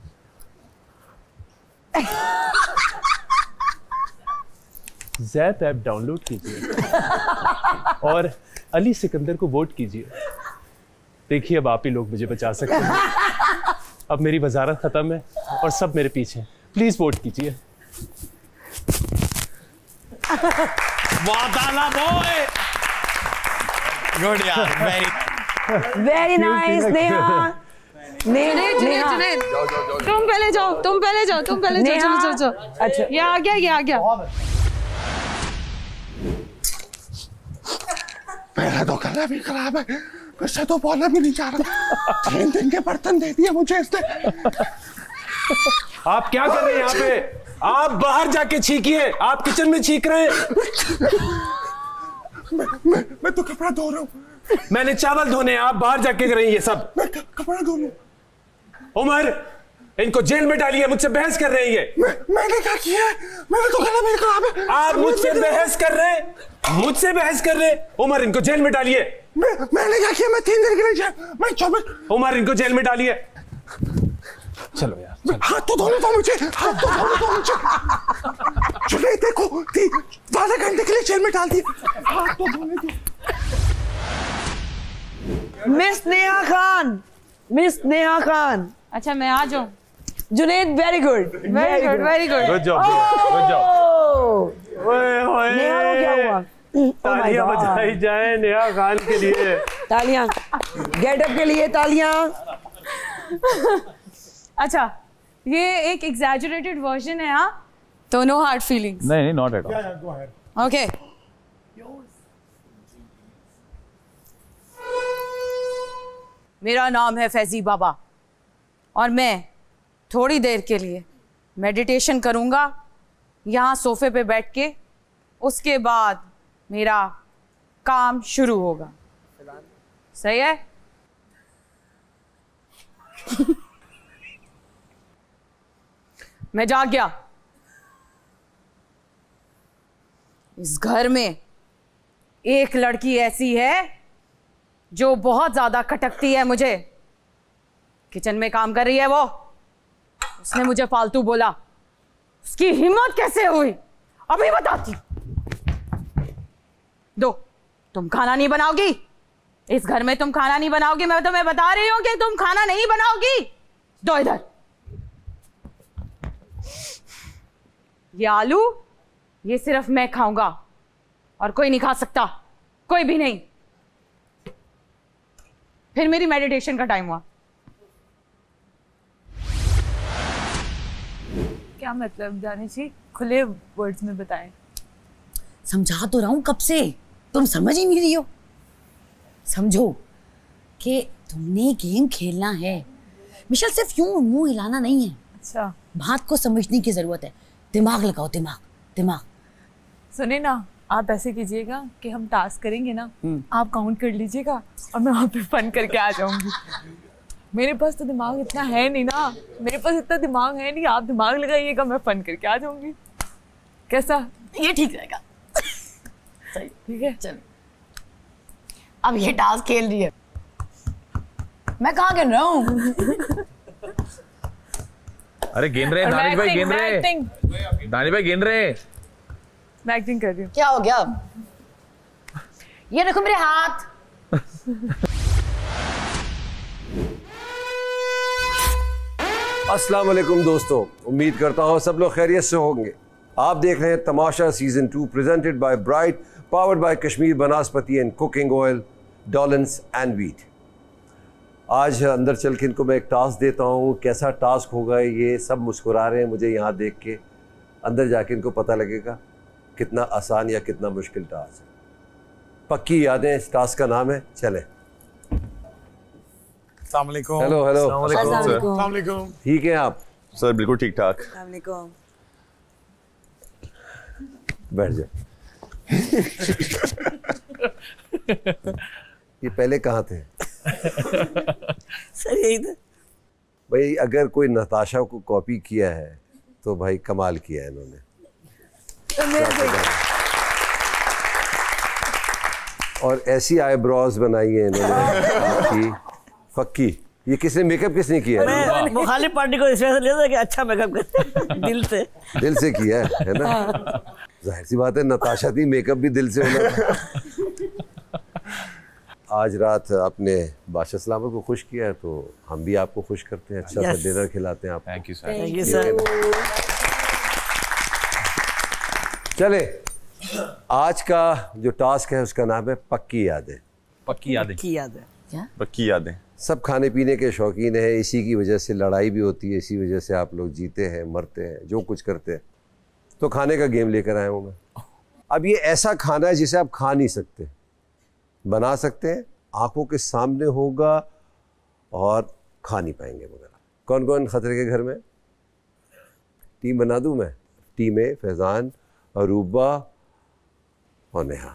ज़ैप ऐप डाउनलोड कीजिए और अली सिकंदर को वोट कीजिए। देखिए अब आप ही लोग मुझे बचा सकते हैं। अब मेरी वजारत खत्म है और सब मेरे पीछे, प्लीज वोट कीजिए। गुड यार, very very nice Neha. Junaid, Junaid, Junaid, तुम पहले जाओ, तुम पहले जाओ, तुम पहले जाओ, चलो चलो चलो। अच्छा ये आ गया, ये आ गया। मेरा तो गला भी खराब है, वैसे तो बोला भी नहीं जा रहा। तीन दिन के बर्तन दे दिए मुझे इसने। आप क्या कर रहे हैं यहाँ पे? आप बाहर जाके छीकिए, आप किचन में छीक रहे हैं। मैं, मैं, मैं तो कपड़ा धो रहा हूँ। मैंने चावल धोने हैं, आप बाहर जाके करें ये सब। मैं कपड़ा धो लूं। उमर, इनको जेल में डालिए, मुझसे बहस कर रहे हैं ये। मैं, मैंने क्या किया है? मैंने तो गला मेरा खराब है। आप मुझसे बहस कर रहे हैं, मुझसे बहस कर रहे हैं। उमर, इनको जेल में डालिए। मैं, मैंने क्या किया? मैं तीन दिन के लिए जेल, मैं चौबीस। उमर, इनको जेल में डालिए। चलो यार, चलो। हाथ तो धोने दो मुझे, हाथ तो धोने दो मुझे। चलो देखो, बारह घंटे के लिए जेल में डाल दिया, हाथ तो धोने दो। Miss Neha Khan, miss Neha Khan. अच्छा मैं आ जाऊं? Junaid, very good, very good, very good, good job, good job. ओए ओए, नेहा को क्या हुआ? तालियां बजाई जाए नेहा खान के लिए। तालियां, गेटअप के लिए तालियां। अच्छा, ये एक एग्जैजरेटेड वर्जन है, हाँ? तो नो हार्ड फीलिंग्स। नहीं नहीं, नॉट एट ऑल। ओके। मेरा नाम है फैजी बाबा और मैं थोड़ी देर के लिए मेडिटेशन करूंगा यहाँ सोफे पे बैठ के। उसके बाद मेरा काम शुरू होगा। सही है? मैं जाग गया। इस घर में एक लड़की ऐसी है जो बहुत ज्यादा खटकती है मुझे। किचन में काम कर रही है वो। उसने मुझे फालतू बोला। उसकी हिम्मत कैसे हुई? अभी बताती। दो, तुम खाना नहीं बनाओगी इस घर में, तुम खाना नहीं बनाओगी। मैं तुम्हें बता रही हूं कि तुम खाना नहीं बनाओगी। दो इधर। ये आलू, ये सिर्फ मैं खाऊंगा और कोई नहीं खा सकता, कोई भी नहीं। फिर मेरी मेडिटेशन का टाइम हुआ। क्या मतलब जानी जी? खुले वर्ड्स में बताएं। समझा तो रहा हूं कब से, तुम समझ ही नहीं रही हो। समझो कि तुमने गेम खेलना है, मिशेल, सिर्फ यूं मुंह हिलाना नहीं है। अच्छा, बात को समझने की जरूरत है। दिमाग लगाओ, दिमाग दिमाग। सुने ना, आप ऐसे कीजिएगा कि हम टास्क करेंगे ना, आप काउंट कर लीजिएगा और मैं वहाँ पे फन करके आ जाऊंगी। मेरे पास तो दिमाग इतना है नहीं ना, मेरे पास इतना दिमाग है नहीं। आप दिमाग लगाइएगा, मैं फन करके आ जाऊंगी। कैसा? ये ठीक रहेगा। सही, ठीक है। चलो, अब ये टास्क खेल रही है, मैं कहाँ गिन रहा हूँ? अरे गिन रहे दानिश भाई, गिन रहे दानिश भाई, गिन रहे। मैं एक्टिंग कर रही हूँ। क्या हो गया? ये देखो मेरे हाथ। अस्सलाम वालेकुम दोस्तों, उम्मीद करता हूँ सब लोग खैरियत से होंगे। आप देख रहे हैं Tamasha season two, presented by Bright, powered by Kashmir Banaspati and cooking oil, Dollens and wheat. आज अंदर चल के इनको मैं एक टास्क देता हूँ। कैसा टास्क होगा ये सब मुस्कुरा रहे हैं मुझे यहाँ देख के। अंदर जाके इनको पता लगेगा कितना आसान या कितना मुश्किल टास्क है। पक्की यादें इस टास्क का नाम है। चले। अस्सलाम वालेकुम। Hello hello. अस्सलाम वालेकुम। ठीक है आप? सर बिल्कुल ठीक ठाक। बैठ जाओ। ये पहले कहाँ थे? सर यही थे। भाई अगर कोई नताशा को कॉपी किया है तो भाई कमाल किया है इन्होंने। और ऐसी आईब्रोज बनाई है इन्होंने पक्की। ये किसने मेकअप किसने किया है? मैं मुखालिफ पार्टी को इस वजह से लेता कि अच्छा मेकअप कर दिल से दिल से किया है, है ना? जाहिर सी बात है, नताशा थी, मेकअप भी दिल से होना। आज रात आपने बादशाह सलामत को खुश किया है तो हम भी आपको खुश करते हैं। अच्छा सा डिनर खिलाते हैं आपको। Thank you sir. Thank you sir. चले, आज का जो टास्क है उसका नाम है पक्की यादें। पक्की यादें। पक्की यादें। पक्की यादें। सब खाने पीने के शौकीन हैं, इसी की वजह से लड़ाई भी होती है, इसी वजह से आप लोग जीते हैं, मरते हैं, जो कुछ करते हैं। तो खाने का गेम लेकर आया हूँ मैं। अब ये ऐसा खाना है जिसे आप खा नहीं सकते, बना सकते हैं, आंखों के सामने होगा और खा नहीं पाएंगे वगैरह। कौन कौन खतरे के घर में? टीम बना दूं मैं? टीम ए फैज़ान, अरूबा और नेहा।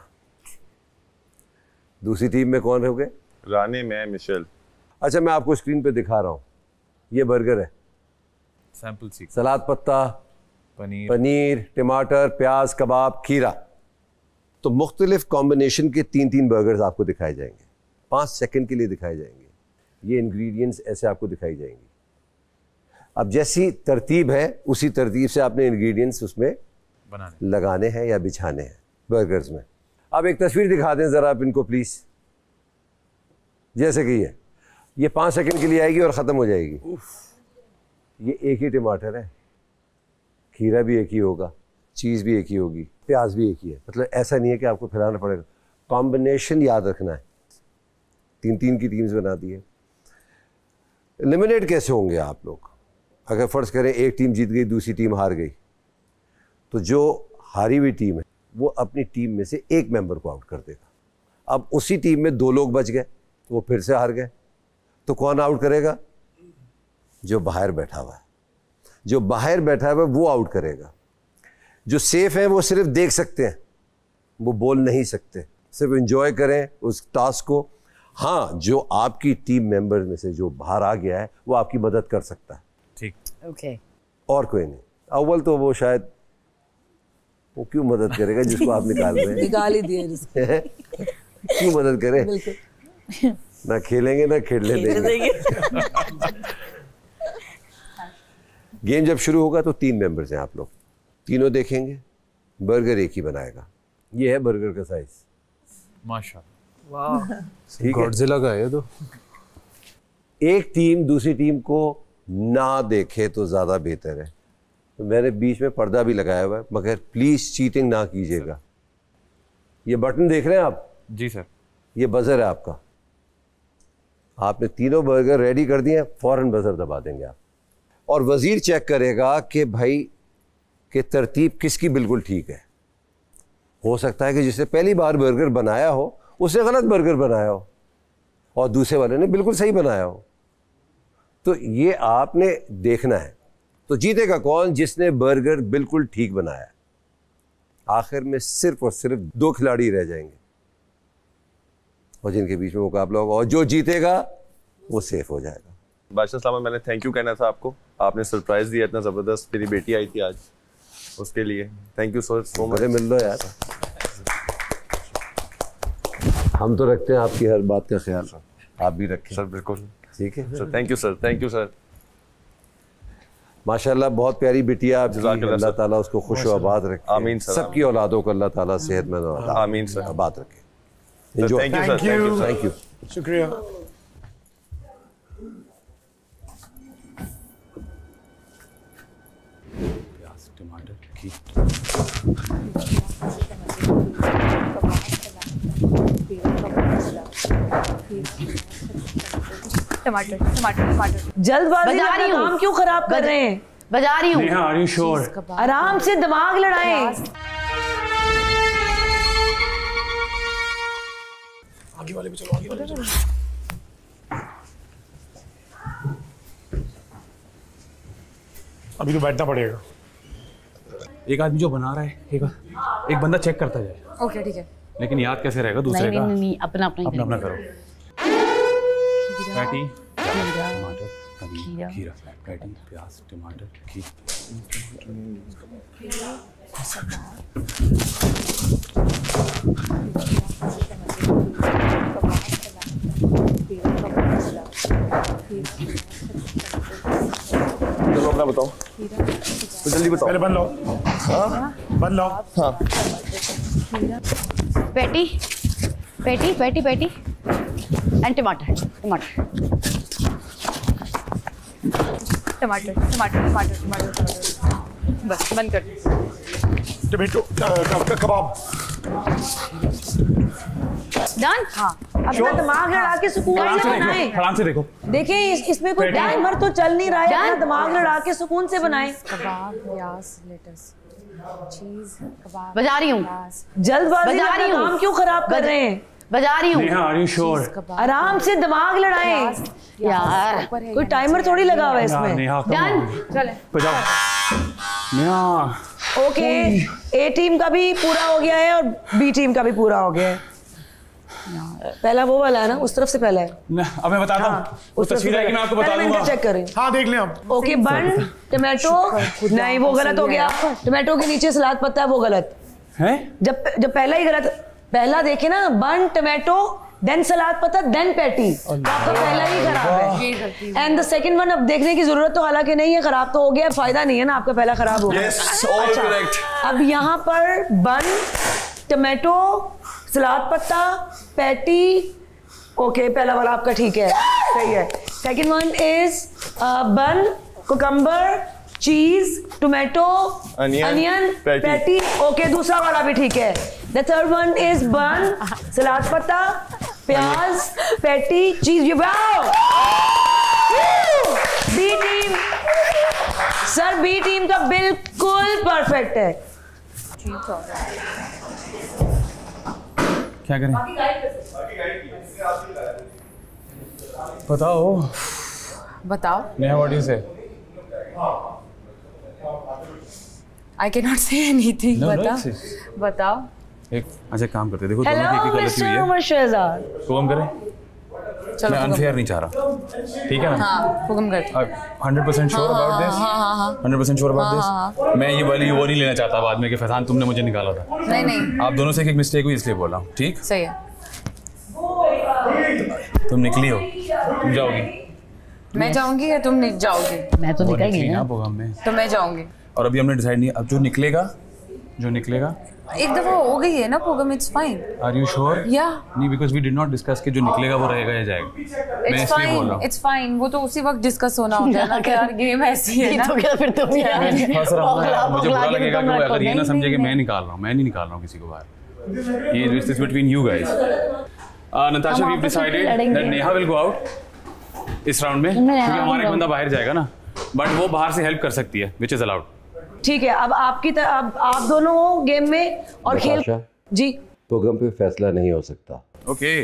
दूसरी टीम में कौन हो गए? रानी, मैं, मिशेल। अच्छा, मैं आपको स्क्रीन पे दिखा रहा हूँ, ये बर्गर है, सैंपल सीख, सलाद पत्ता, पनीर पनीर, टमाटर, प्याज, कबाब, खीरा। तो मुख्तलिफ कॉम्बिनेशन के तीन तीन बर्गर्स आपको दिखाए जाएंगे, पाँच सेकंड के लिए दिखाए जाएंगे। ये इंग्रेडिएंट्स ऐसे आपको दिखाई जाएंगी। अब जैसी तरतीब है उसी तरतीब से आपने इंग्रेडिएंट्स उसमें बनाने लगाने हैं या बिछाने हैं बर्गर्स में। अब एक तस्वीर दिखा दें ज़रा आप इनको प्लीज़, जैसे कि ये ये पाँच सेकंड के लिए आएगी और ख़त्म हो जाएगी। ये एक ही टमाटर है, खीरा भी एक ही होगा, चीज़ भी एक ही होगी, प्याज भी एक ही है। मतलब ऐसा नहीं है कि आपको फैलाना पड़ेगा, कॉम्बिनेशन याद रखना है। तीन तीन की टीम्स बना दी है। एलिमिनेट कैसे होंगे आप लोग? अगर फ़र्ज़ करें एक टीम जीत गई, दूसरी टीम हार गई, तो जो हारी हुई टीम है वो अपनी टीम में से एक मेंबर को आउट कर देगा। अब उसी टीम में दो लोग बच गए, तो वो फिर से हार गए, तो कौन आउट करेगा? जो बाहर बैठा हुआ है। जो बाहर बैठा हुआ है वो आउट करेगा। जो सेफ है वो सिर्फ देख सकते हैं, वो बोल नहीं सकते, सिर्फ एंजॉय करें उस टास्क को। हाँ, जो आपकी टीम मेंबर में से जो बाहर आ गया है वो आपकी मदद कर सकता है। ठीक, ओके, और कोई नहीं। अव्वल तो वो शायद वो क्यों मदद करेगा जिसको आप निकाल रहे हैं? निकाल ही दिए क्यों मदद करे? ना खेलेंगे ना खेलने देंगे। गेम जब शुरू होगा तो तीन मेंबर्स हैं आप लोग, तीनों देखेंगे, बर्गर एक ही बनाएगा। ये है बर्गर का साइज, माशाल्लाह, वाह, ठीक है। गॉडजिला का है। तो एक टीम दूसरी टीम को ना देखे तो ज़्यादा बेहतर है। तो मैंने बीच में पर्दा भी लगाया हुआ है, मगर प्लीज़ चीटिंग ना कीजिएगा। ये बटन देख रहे हैं आप? जी सर। ये बजर है आपका, आपने तीनों बर्गर रेडी कर दिए, फ़ौरन बजर दबा देंगे आप, और वज़ीर चेक करेगा कि भाई कि तरतीब किसकी बिल्कुल ठीक है। हो सकता है कि जिसने पहली बार बर्गर बनाया हो उसने गलत बर्गर बनाया हो और दूसरे वाले ने बिल्कुल सही बनाया हो। तो ये आपने देखना है। तो जीतेगा कौन? जिसने बर्गर बिल्कुल ठीक बनाया। आखिर में सिर्फ और सिर्फ दो खिलाड़ी रह जाएंगे और जिनके बीच में मुकाबला होगा, और जो जीतेगा वो सेफ हो जाएगा। बादशाह सलामा, मैंने थैंक यू कहना था आपको, आपने सरप्राइज दिया इतना ज़बरदस्त। मेरी बेटी आई थी आज, उसके लिए thank you so so much. मिल लो यार, हम तो रखते हैं आपकी हर बात का ख्याल, आप भी रखें सर। बिल्कुल, ठीक है sir. Thank you sir, thank you sir. माशाल्लाह, बहुत प्यारी बिटिया आपकी, अल्लाह ताला उसको खुश व आबाद रखे। आमीन सर। सबकी औलादों को अल्लाह ताला सेहतमंद और आमीन सर आबाद रखे। Thank you sir, thank you, thank you, शुक्रिया। प्याज, टमाटर, घी। टमाटर टमाटर टमाटर जल्दबाजी बजा में रही अपना हूँ। काम क्यों खराब कर रहे हैं? बजा रही हूँ। Neha, are you sure? आराम से दिमाग लड़ाएं। आगे वाले पे चलो, आगे वाले पे चलो। अभी तो बैठना पड़ेगा। एक आदमी जो बना रहा है, एक एक बंदा चेक करता जाए। ओके, ठीक है। लेकिन याद कैसे रहेगा दूसरे नहीं, का? नहीं, नहीं, अपना अपना ही अपना अपना करेंगे। करो। पैटी, खीरा, टमाटर, पनीर, खीरा। खीरा, पैटी, प्याज, टमाटर, घी। चलो अपना बताओ, तो जल्दी बताओ। पहले बन लो। हाँ, बन लो। हाँ। Patty, patty, patty, patty and टमाटर, टमाटर, टमाटर टमाटर टमाटर टमाटर बस बंद कर। टमेटो, कबाब। डन। हाँ, अपना दिमाग लड़ा के सुकून से बनाएं। आराम से देखो। देखिए इस, इसमें कोई टाइमर तो चल नहीं रहा है, अपना दिमाग लड़ा के सुकून से बनाएं। कबाब, प्याज, लेटस, चीज, कबाब। बजा रही हूँ। जल्दबाजी में बजा अपना रही हूँ। काम क्यों खराब कर रहे हैं? बजा रही हूँ। Neha, are you sure? आराम से दिमाग लड़ाएं यार, कोई टाइमर थोड़ी लगा हुआ है इसमें। नेहा, डन, चले बजाओ। नेहा, ओके, ए टीम का भी पूरा हो गया है और बी टीम का भी पूरा हो गया है। पहला वो वाला है ना, उस तरफ से पहला है। न, अब मैं बताता हूँ। उस तस्वीर है कि मैं आपको बता दूंगा। चेक करें। हाँ देख लें आप। ओके, बन टमाटो, नहीं वो गलत हो गया। टमाटो के नीचे सलाद पत्ता है, वो गलत है। जब जब पहला ही गलत, पहला देखे ना, बन टमाटो देन सलाद पत्ता देन पैटी, आपका पहला ही खराब है। एंड द सेकंड वन अब देखने की जरूरत तो हालांकि नहीं है, खराब तो हो गया, फायदा नहीं है ना, आपका पहला खराब हो गया। Yes, all correct. अब यहाँ पर बन टमाटो सलाद पत्ता पैटी, ओके पहला वाला आपका ठीक है, सही है। Second one is bun cucumber cheese tomato onion patty, okay दूसरा वाला भी ठीक है। द थर्ड वन इज बन सलाद पत्ता प्याज patty cheese. Wow, B team sir, B team का बिल्कुल परफेक्ट है। क्या करें? बताओ बताओ। Neha, what is it? I cannot say anything. No, बताओ no, it's- बताओ। एक अच्छा काम करते हैं, देखो दोनों की एक ही हेलो गलती हुई मिस्टर है। उमर शहजाद, तो हम करें, चलो मैं हुक्म। अनफेयर नहीं चाह रहा, ठीक है ना? हाँ, हुक्म कर। हंड्रेड परसेंट श्योर हाँ, अबाउट दिस? हाँ, हाँ, हाँ। हंड्रेड परसेंट श्योर हाँ, अबाउट हाँ, दिस? मैं ये वाली वो नहीं लेना चाहता बाद में कि फैजान तुमने मुझे निकाला था। नहीं नहीं, आप दोनों से एक मिस्टेक हुई इसलिए बोला हूँ, ठीक? सही है। तुम निकली हो, तुम जाओगी। मैं जाऊंगी या तुम नहीं जाओगी? मैं तो वो निकल गई निकली ना। ना प्रोग्राम में, तो मैं जाऊंगी। और अभी हमने डिसाइड नहीं, अब जो निकलेगा जो निकलेगा एक दफा हो गई है ना programme, it's fine. Are you sure? या नहीं, because we did not discuss कि जो निकलेगा वो रहेगा या जाएगा। मैं इट्स इसलिए बोल फाइन, रहा हूँ। It's fine. वो तो उसी वक्त डिस्कस होना होता है ना कि यार गेम ऐसी है ना। तो क्या फिर तुम यार फंस रहा हूँ मैं, मुझे बुरा लगेगा कि वो तुम अगर ये ना रखो। समझे कि मैं निकाल रहा हूँ, मैं नहीं निकाल रहा हूँ किसी को बाहर। ये this is between you guys. Natasha, we decided that Neha will go out इस राउंड में, क्योंकि हमारा एक बंदा बाहर जाएगा ना, बट वो बाहर से हेल्प कर सकती है, विच इज अलाउड। ठीक है। अब आपकी तर, अब आप दोनों हो गेम में और खेल नताशा, जी प्रोग्राम पे फैसला नहीं हो सकता। ओके,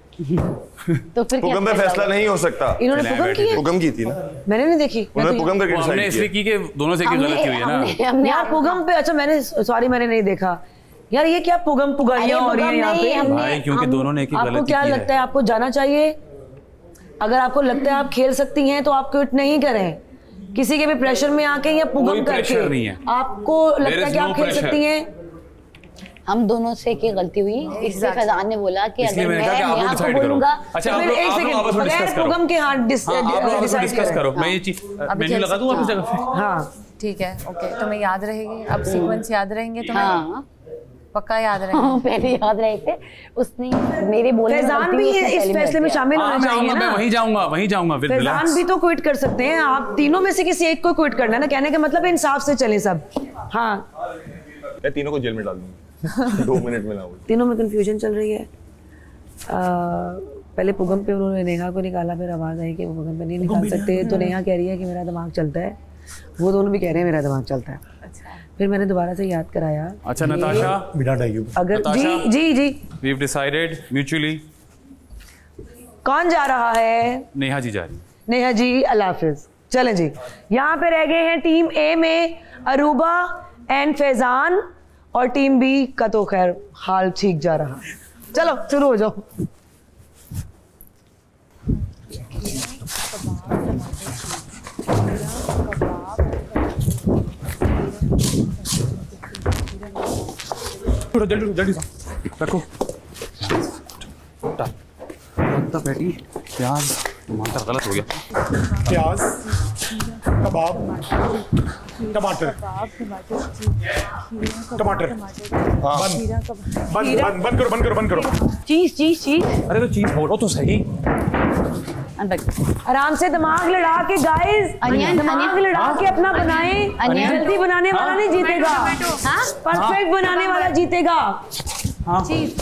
तो फिर पुगम पे फैसला नहीं हो सकता। इन्होंने पुगम की है? पुगम की थी ना, मैंने नहीं देखी। उन्होंने पुगम करके हमने डिसाइड इसलिए किया। की कि दोनों से एक ही गलती हुई है ना। हमने यार पुगम पे, अच्छा मैंने सॉरी मैंने नहीं देखा यार, ये क्या पुगम पुगाइयां हो रही है यहाँ पे? भाई क्योंकि दोनों ने एक ही आपको गलती क्या की लगता है, आपको जाना चाहिए? अगर आपको लगता है आप खेल सकती हैं तो आप क्विट नहीं करें किसी के भी प्रेशर में आके या पुगम कोई प्रेशर करके। नहीं है। आपको There लगता है is कि no आप खेल pressure. सकती हैं? हम दोनों से की गलती हुई, इसलिए फैजान ने बोला कि इसलिए अगर मैंने मैं कहा कि आप लोग नेहा को decide करो। बोलूंगा अच्छा, तो आप फिर लोग एक आप लोग सेकंड, आपस में बगैर डिस्कस करो। पुगम के हाथ डिस- हाँ, आप लोग आपस में डिसाइड डिस्कस करें। करो। मैं ये चीज मेन्यू लगा दूं आपकी जगह पे। हाँ ठीक है, ओके। तुम्हें याद रहेगी अब, सीक्वेंस याद रहेंगे तुम्हें? हाँ पक्का याद हाँ, रहेंगे? पहले याद रहे थे उसने मेरे बोलने में फैजान गलती भी हुई, उसने इस पहले फैसले में बोल दिया। शामिल हाँ, होना चाहिए जाऊंगा मैं, ना। वहीं जाऊंगा वहीं जाऊंगा फिर फैजान भी तो क्विट कर सकते हैं, आप तीनों में से किसी एक को क्विट करना है ना, कहने का मतलब इंसाफ से चले सब। हाँ मैं तीनों को जेल में डाल दूंगा दो मिनट में ना हो। तीनों में कंफ्यूजन चल रही है। आ, पहले पुगम पे उन्होंने नेहा को निकाला, फिर आवाज आई कि वो पुगम पे नहीं निकाल सकते, तो नेहा कह रही है कि मेरा दिमाग चलता है, वो दोनों भी कह रहे हैं मेरा दिमाग चलता है। फिर मैंने दोबारा से याद कराया। अच्छा नताशा, अगर जी जी जी वी हैव डिसाइडेड म्यूचुअली, कौन जा रहा है? नेहा जी जा रही। नेहा जी अल्लाह हाफिज। चलें जी, यहाँ पे रह गए हैं टीम ए में अरूबा एंड फैजान, और टीम बी का तो खैर हाल ठीक जा रहा। चलो शुरू हो जाओ। जल्दी जल्दी रखो, पत्ता पैटी प्याज टमाटर, गलत हो गया। प्याज कबाब टमाटर टमाटर हाँ। बंद बंद बंद बंद करो बंद करो बंद करो। चीज चीज चीज अरे तो चीज बोलो तो सही। आराम से दिमाग लड़ा के गाइस, अनियन, दिमाग अनियन। लड़ा के अपना बनाएं। अनियन। जल्दी बनाने वाला नहीं जीतेगा, परफेक्ट बनाने वाला जीतेगा। चीज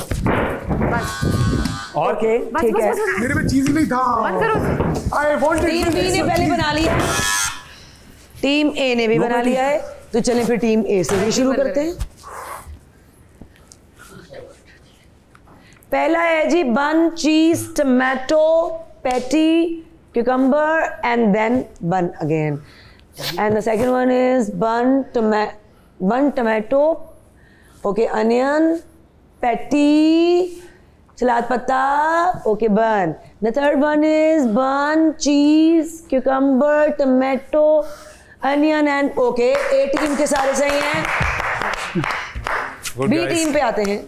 और के ठीक है, मेरे में चीज ही नहीं था। बंद करो। आई वांटेड टीम बी ने पहले बना लिया, टीम ए ने भी बना लिया है, तो चलें फिर टीम ए से भी शुरू करते हैं। पहला है जी bun, cheese, tomato, patty, cucumber, and then bun again. And the second one is bun, toma- bun, tomato, okay, onion, patty, salad patta, okay, bun. The third one is bun, cheese, cucumber, tomato, onion, and okay. A team के सारे सही हैं. B team पे आते हैं.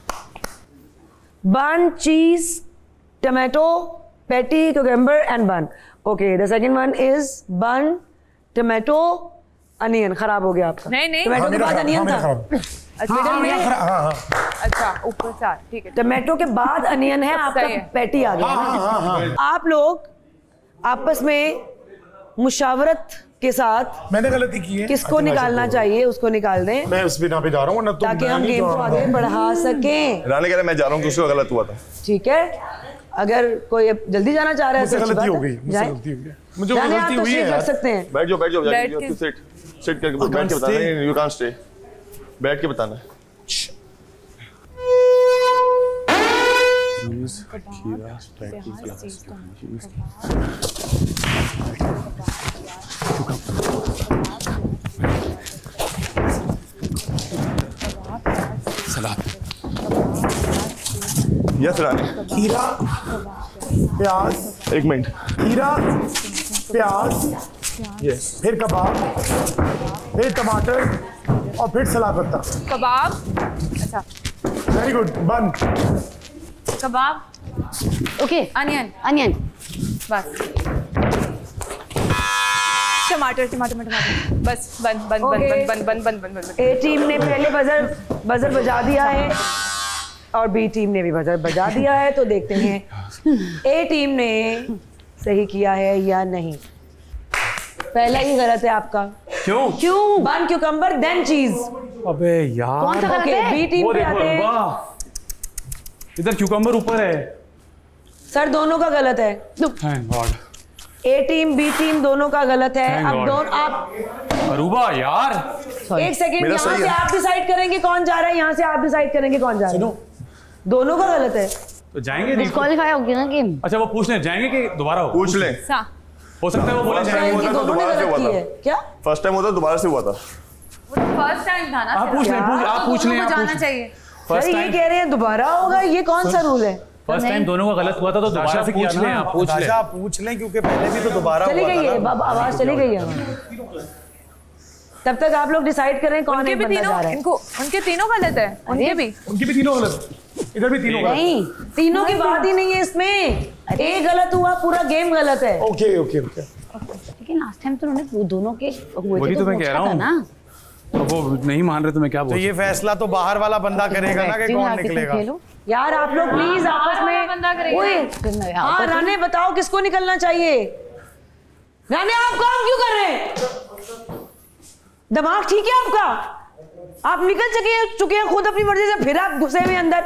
Bun, cheese, tomato, patty, cucumber, and bun. Okay, the second one is bun, tomato, onion. खराब हो गया आपका. नहीं नहीं. टमाटो के बाद अनियन था. मिडल में. अच्छा ऊपर चार ठीक है. टमाटो के बाद अनियन है, आपका पैटी आ गया. आप लोग आपस में मुशावरत के साथ मैंने गलती की है. किसको निकालना चाहिए उसको निकाल दें. मैं उस बिना पे जा रहा हूँ ना, ताकि हम गेम को आगे बढ़ा सकें. रानी कह रहे मैं जा रहा हूँ, दूसरा गलत हुआ था. ठीक है, अगर कोई जल्दी जाना चाह रहा है मुझसे गलती हो गई, मुझसे गलती हो गई. मुझे गलती हुई है यार. सकते हैं. बैठ जाओ बैठ जाओ जाके सिट सिट करके बैठ के बताना है. You can't stay. बैठ के बताना है. चीज, खीरा, पैटी, चीज. सलाद. यस रानी. खीरा, प्याज. एक मिनट. खीरा, प्याज. यस. फिर कबाब, फिर टमाटर और फिर सलाद पत्ता. कबाब. अच्छा. Very good. बन. कबाब. ओके. अनियन. अनियन. बस. टमाटर टमाटर टमाटर. बस बन बन बन Okay. बन बन बन बन बन. ए टीम ने पहले बजर बजर बजा दिया है और बी टीम ने भी बजर बजा दिया है, तो देखते हैं ए टीम ने सही किया है या नहीं. पहला ही गलत है आपका. क्यों? क्यों? बन, क्यूकम्बर, देन चीज. अबे यार. कौन सा गलत है? बी टीम पे आते हैं. इधर क्यूकम्बर ऊपर है. सर दोनों का गलत है. Thank God. A team B team दोनों का गलत है. Thank अब God. दोनों आप अरूबा यार. एक सेकंड, यहाँ से आप डिसाइड करेंगे कौन जा रहा है, यहाँ से आप डिसाइड करेंगे कौन जा रहा है. दोनों का गलत है. तो जाएंगे. डिस्क्वालीफाई हो गया ना गेम. अच्छा वो पूछने जाएंगे कि दोबारा हो? पूछ ले. हो सकता है वो बोले जाएंगे. दोबारा से हुआ था. क्या फर्स्ट टाइम होता दोबारा से हुआ था. फर्स्ट टाइम था ना. आप पूछ लें. आप पूछ लें. जाना चाहिए. सर ये कह रहे हैं दोबारा होगा, ये कौन सा रूल है? फर्स्ट टाइम दोनों का गलत हुआ था तो दोबारा से पूछ लें. आप पूछ लें. आप पूछ लें क्योंकि पहले भी तो दोबारा चली हुआ गई है. था. आवाज चली गई है. तब तक आप लोग डिसाइड करें कौन उनके एक भी बंदा तीनों जा रहा है. इनको उनके तीनों गलत है. उनके भी उनकी भी तीनों गलत. इधर भी तीनों गलत. नहीं, तीनों की बात ही नहीं है इसमें. एक गलत हुआ, पूरा गेम गलत है. Okay okay okay. लेकिन लास्ट टाइम तो उन्होंने वो दोनों के हुए वही थे तो मैं कह रहा हूँ ना. अब वो नहीं मान रहे तो मैं क्या तो बोलूं. ये फैसला तो बाहर वाला बंदा करेगा ना कि कौन निकलेगा. यार आप लोग प्लीज आपस में. बंदा करेगा. ओए, हाँ राने बताओ किसको निकलना चाहिए. राने आप काम क्यों कर रहे हैं? दिमाग ठीक है आपका? आप निकल चुके हैं चुके हैं खुद अपनी मर्जी से, फिर आप घुसे हुए अंदर.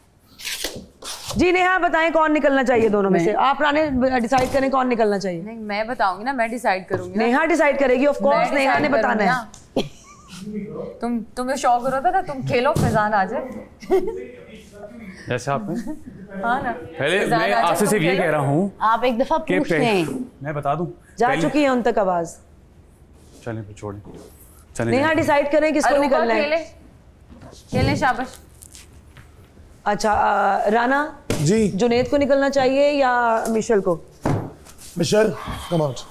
जी नेहा बताएं कौन निकलना चाहिए दोनों में से. आप राने डिसाइड करें कौन निकलना चाहिए. नहीं मैं बताऊंगी ना, मैं डिसाइड करूंगी. नेहा डिसाइड करेगी. ऑफ कोर्स नेहा ने बताना है. तुम तुम्हें शौक हो रहा था, तुम खेलो, फैजान आ जाए. ऐसा आपने. हाँ ना. पहले मैं आपसे सिर्फ ये कह रहा हूँ आप एक दफा पूछ लें. मैं बता दूं. जा चुकी है उन तक आवाज. चलें फिर छोड़ें. चलें. नेहा डिसाइड करें किसको निकलना है. खेले खेले शाबाश. अच्छा आ, राना जी. जुनेद को निकलना चाहिए या मिशेल को? Michelle come out.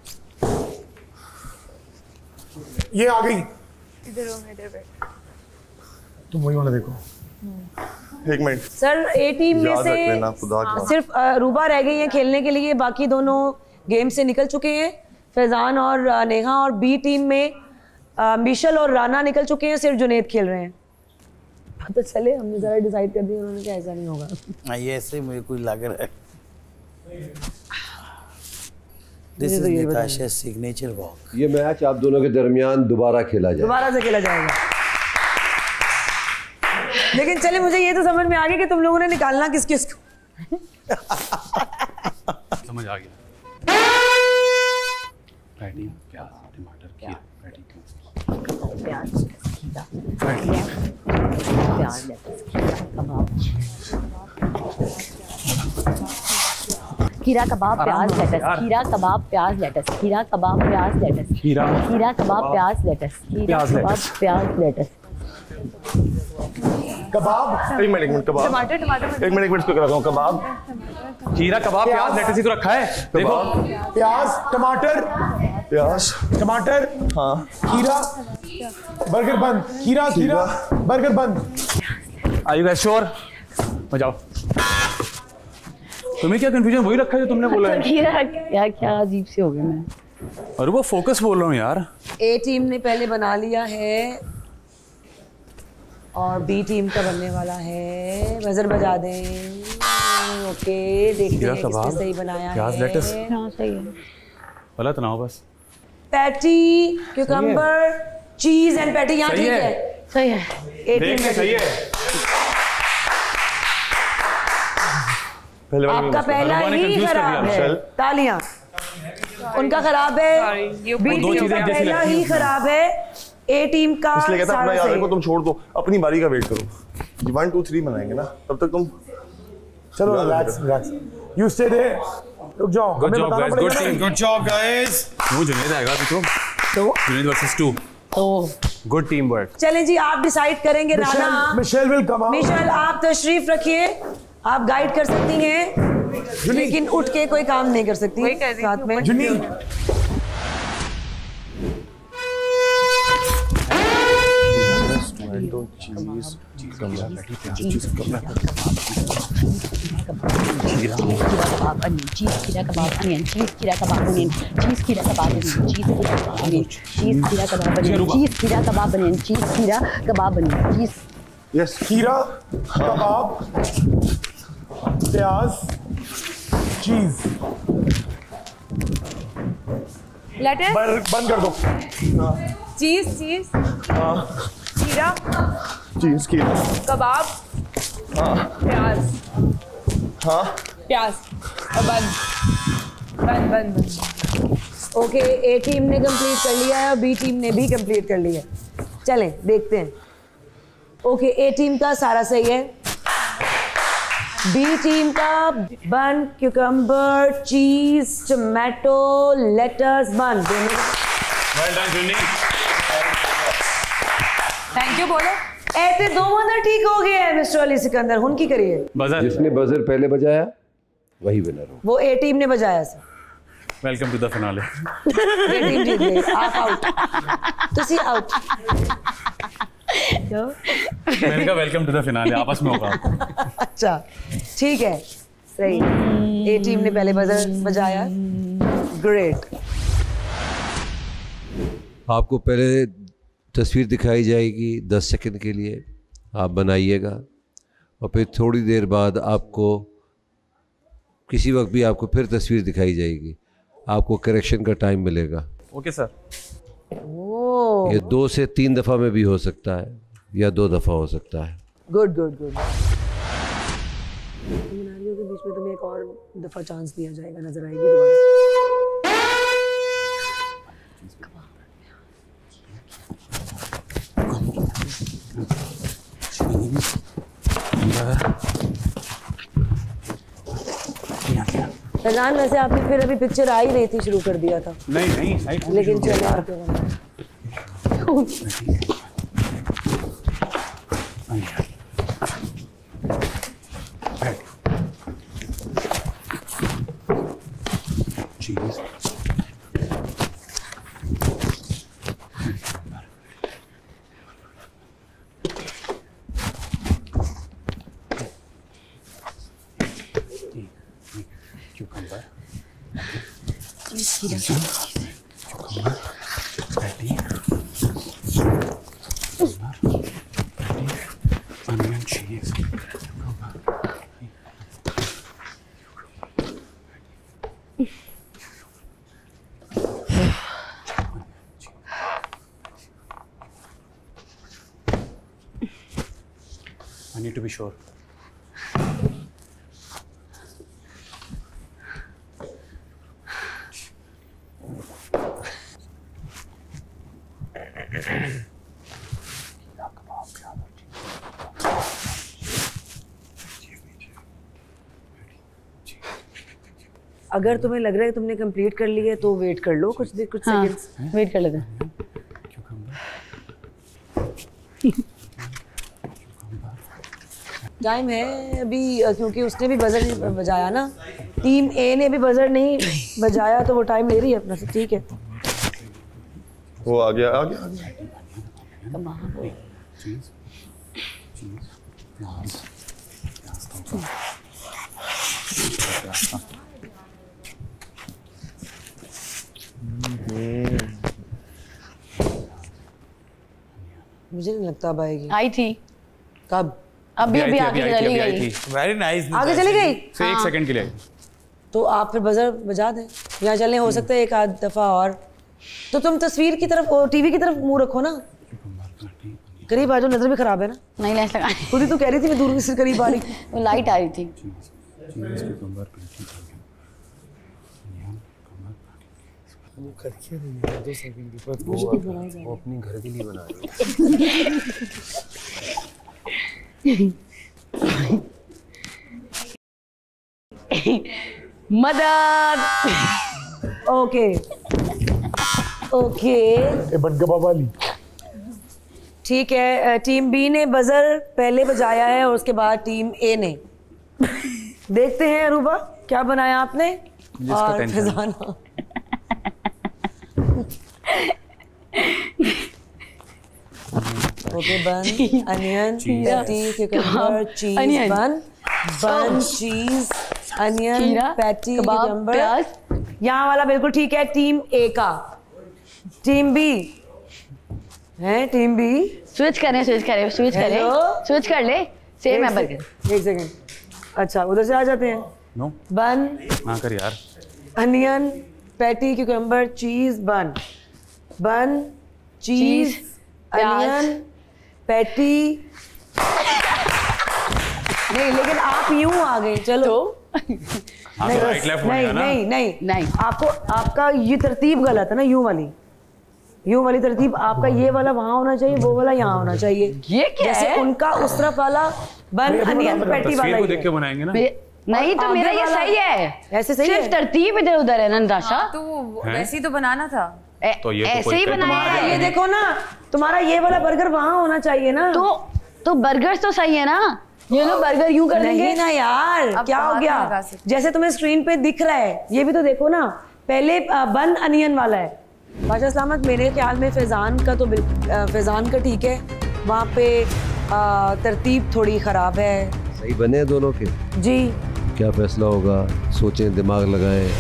ये आ गई. इधर हो, इधर बैठ. तुम वही वाला देखो. एक मिनट. सर ए टीम में याद से रख लेना, खुदा की बात. सिर्फ आ, रूबा रह गई है खेलने के लिए. बाकी दोनों गेम से निकल चुके हैं, फैजान और आ, नेहा. और बी टीम में आ, मिशेल और राना निकल चुके हैं, सिर्फ जुनेद खेल रहे हैं. पता चले हमने जरा डिसाइड कर दिया, उन्होंने कहा ऐसा नहीं होगा. ये ऐसे मुझे कोई लग रहा है. दिस मुझे इज तो ये निताशा's सिग्नेचर वॉक. ये मैच आप दोनों के दरमियान दोबारा खेला जाए. दोबारा से खेला जाएगा. लेकिन चले मुझे ये तो समझ में आ गया कि तुम लोगों ने निकालना किस किस को. समझ आ गया. पैटी, प्याज, टमाटर, खीरा, पैटी, प्याज, खीरा, प्याज, कबाब. खीरा कबाब प्याज लेटस खीरा कबाब प्याज लेटस खीरा कबाब प्याज लेटस खीरा खीरा कबाब प्याज लेटस खीरा कबाब प्याज लेटस कबाब एक मिनट एक मिनट कबाब टमाटर टमाटर एक मिनट एक मिनट इसको रखा हूँ कबाब खीरा कबाब प्याज लेटस ही तो रखा है देखो प्याज टमाटर प्याज टमाटर हाँ खीरा बर्गर बन खीरा खीरा burger bun are you guys sure जाओ तुम्हें क्या कंफ्यूजन वही रखा है जो तुमने बोला है खीरा यार क्या अजीब से हो गया मैं और वो फोकस बोल रहा हूँ यार ए टीम ने पहले बना लिया है और बी टीम का बनने वाला है बजर बजा दें ओके देखते हैं किसने सही बनाया प्याज है लेटस हाँ सही है गलत ना हो बस patty cucumber cheese and patty यहाँ ठीक है सही है ए टीम में सही है आपका पहला ही खराब है तालियां उनका खराब है बी टीम का पहला ही खराब है ए टीम का इसलिए कहता अपना याद रखो तुम छोड़ दो अपनी बारी का वेट करो वन टू थ्री बनाएंगे ना तब तक तुम चलो relax relax you stay there रुक जाओ good job guys good team good job guys वो जुनैद आएगा अभी तो तो जुनैद वर्सेस टू तो गुड टीम वर्क चलें जी आप डिसाइड करेंगे Rana Michelle will come out Michelle आप तशरीफ रखिए आप गाइड कर सकती हैं लेकिन उठ के कोई काम नहीं कर सकती साथ में जुनी टोमेटो चीज खीरा कबाब अनियन चीज खीरा कबाब अनियन चीज खीरा कबाब अनियन चीज खीरा कबाब अनियन चीज खीरा कबाब अनियन चीज खीरा कबाब अनियन चीज खीरा कबाब अनियन चीज खीरा कबाब अनियन चीज यस खीरा कबाब प्याज चीज लेटस बंद कर दो चीज चीज खीरा चीज खीरा कबाब प्याज हाँ प्याज और बंद बंद बंद बंद ओके ए टीम ने कंप्लीट कर लिया है और बी टीम ने भी कंप्लीट कर लिया है चलें देखते हैं ओके ए टीम का सारा सही है बी टीम का bun cucumber cheese tomato lettuce bun well done Juni thank you बोलो ऐसे दो बंदर ठीक हो गए हैं मिस्टर अली सिकंदर हुन की करिए बजर जिसने बजर पहले बजाया वही विनर हो वो ए टीम ने बजाया sir welcome to the finale ये टीम जीत गई आप आउट तुसी आउट मैंने कहा वेलकम टू द फिनाले आपस में होगा अच्छा ठीक है सही ए टीम ने पहले बजर बजाया ग्रेट आपको पहले तस्वीर दिखाई जाएगी दस सेकंड के लिए आप बनाइएगा और फिर थोड़ी देर बाद आपको किसी वक्त भी आपको फिर तस्वीर दिखाई जाएगी आपको करेक्शन का टाइम मिलेगा ओके सर ये दो से तीन दफ़ा में भी हो सकता है या दो दफ़ा हो सकता है गुड गुड गुड सिनेरियो के बीच में तुम्हें एक और दफा चांस दिया जाएगा नजर आएगी दोबारा फैजान वैसे आपने फिर अभी पिक्चर आ ही रही थी शुरू कर दिया था नहीं नहीं साइड लेकिन चले आपके चीज cucumber, cucumber, patty, onion, cheese, I need to be sure. अगर तुम्हें लग रहा है तुमने कंप्लीट कर ली है तो वेट कर लो कुछ कुछ हाँ, सेकंड्स वेट कर लेते हैं। टाइम है अभी अ, क्योंकि उसने भी बजर नहीं बजाया ना, टीम ए ने भी बजर नहीं बजाया तो वो टाइम ले रही है अपना से। ठीक है वो आ गया आ गया आ गया। मुझे नहीं लगता अब आएगी। आई थी कब? अभी अभी आगे चली गई। Very nice. आगे चली गई से एक सेकंड के लिए। तो आप फिर बजर बजा दें या चलें, हो सकता है एक आध दफा और। तो तुम तस्वीर की तरफ और टीवी की तरफ मुंह रखो ना, करीब आ जाओ, नजर भी खराब है ना। नहीं लेंस लगा, खुद ही तो कह रही थी मैं दूर से करीब आ रही थी। वो लाइट आ रही थी। वो करके नहीं है, दो सेकंड की बात। वो, वो अपनी घर के लिए बना रही है। मदद। ओके ओके वाली। ठीक है, टीम बी ने बजर पहले बजाया है और उसके बाद टीम ए ने। देखते हैं अरूबा क्या बनाया आपने। और Faizana okay bun onion patty cucumber cheese bun बन चीज अनियन पैटी क्यूकम्बर। यहाँ वाला बिल्कुल ठीक है टीम ए का। टीम बी है, टीम बी स्विच करें स्विच करें स्विच करें स्विच कर ले। सेम है बर्गर। एक सेकंड, अच्छा उधर से आ जाते हैं। नो बन हाँ कर यार। Onion patty cucumber cheese bun बन चीज अनियन पैटी। नहीं लेकिन आप यूं आ गए। चलो हाँ, नहीं, तो राइट लेफ्ट नहीं, नहीं नहीं नहीं आपको आपका ये तरतीब गलत है ना। यूं वाली यूं वाली तरतीब आपका ये वाला वहां होना चाहिए, वो वाला यहाँ होना चाहिए। ये क्या जैसे है? उनका उस तरफ वाला बन अनियन पैटी वाला को ही देख के है। बनाएंगे ना। नहीं तो मेरा ये सही है, ऐसे सही सिर्फ है। तरतीब इधर उधर है ना नताशा। तो वैसे ही तो बनाना था। तो ये ऐसे ही बनाया है। ये देखो ना, तुम्हारा ये वाला बर्गर वहां होना चाहिए ना। तो तो बर्गर तो सही है ना। ये लो बर्गर यूं कर देंगे नहीं ना यार, क्या हो गया? जैसे तुम्हें स्क्रीन पे दिख रहा है, ये भी तो देखो ना। पहले बन अनियन वाला है। बादशाह सलामत, मेरे ख्याल में फैजान का तो फैजान का ठीक है, वहाँ पे आ, तरतीब थोड़ी ख़राब है। सही बने दोनों के जी। क्या फैसला होगा, सोचें, दिमाग लगाएं।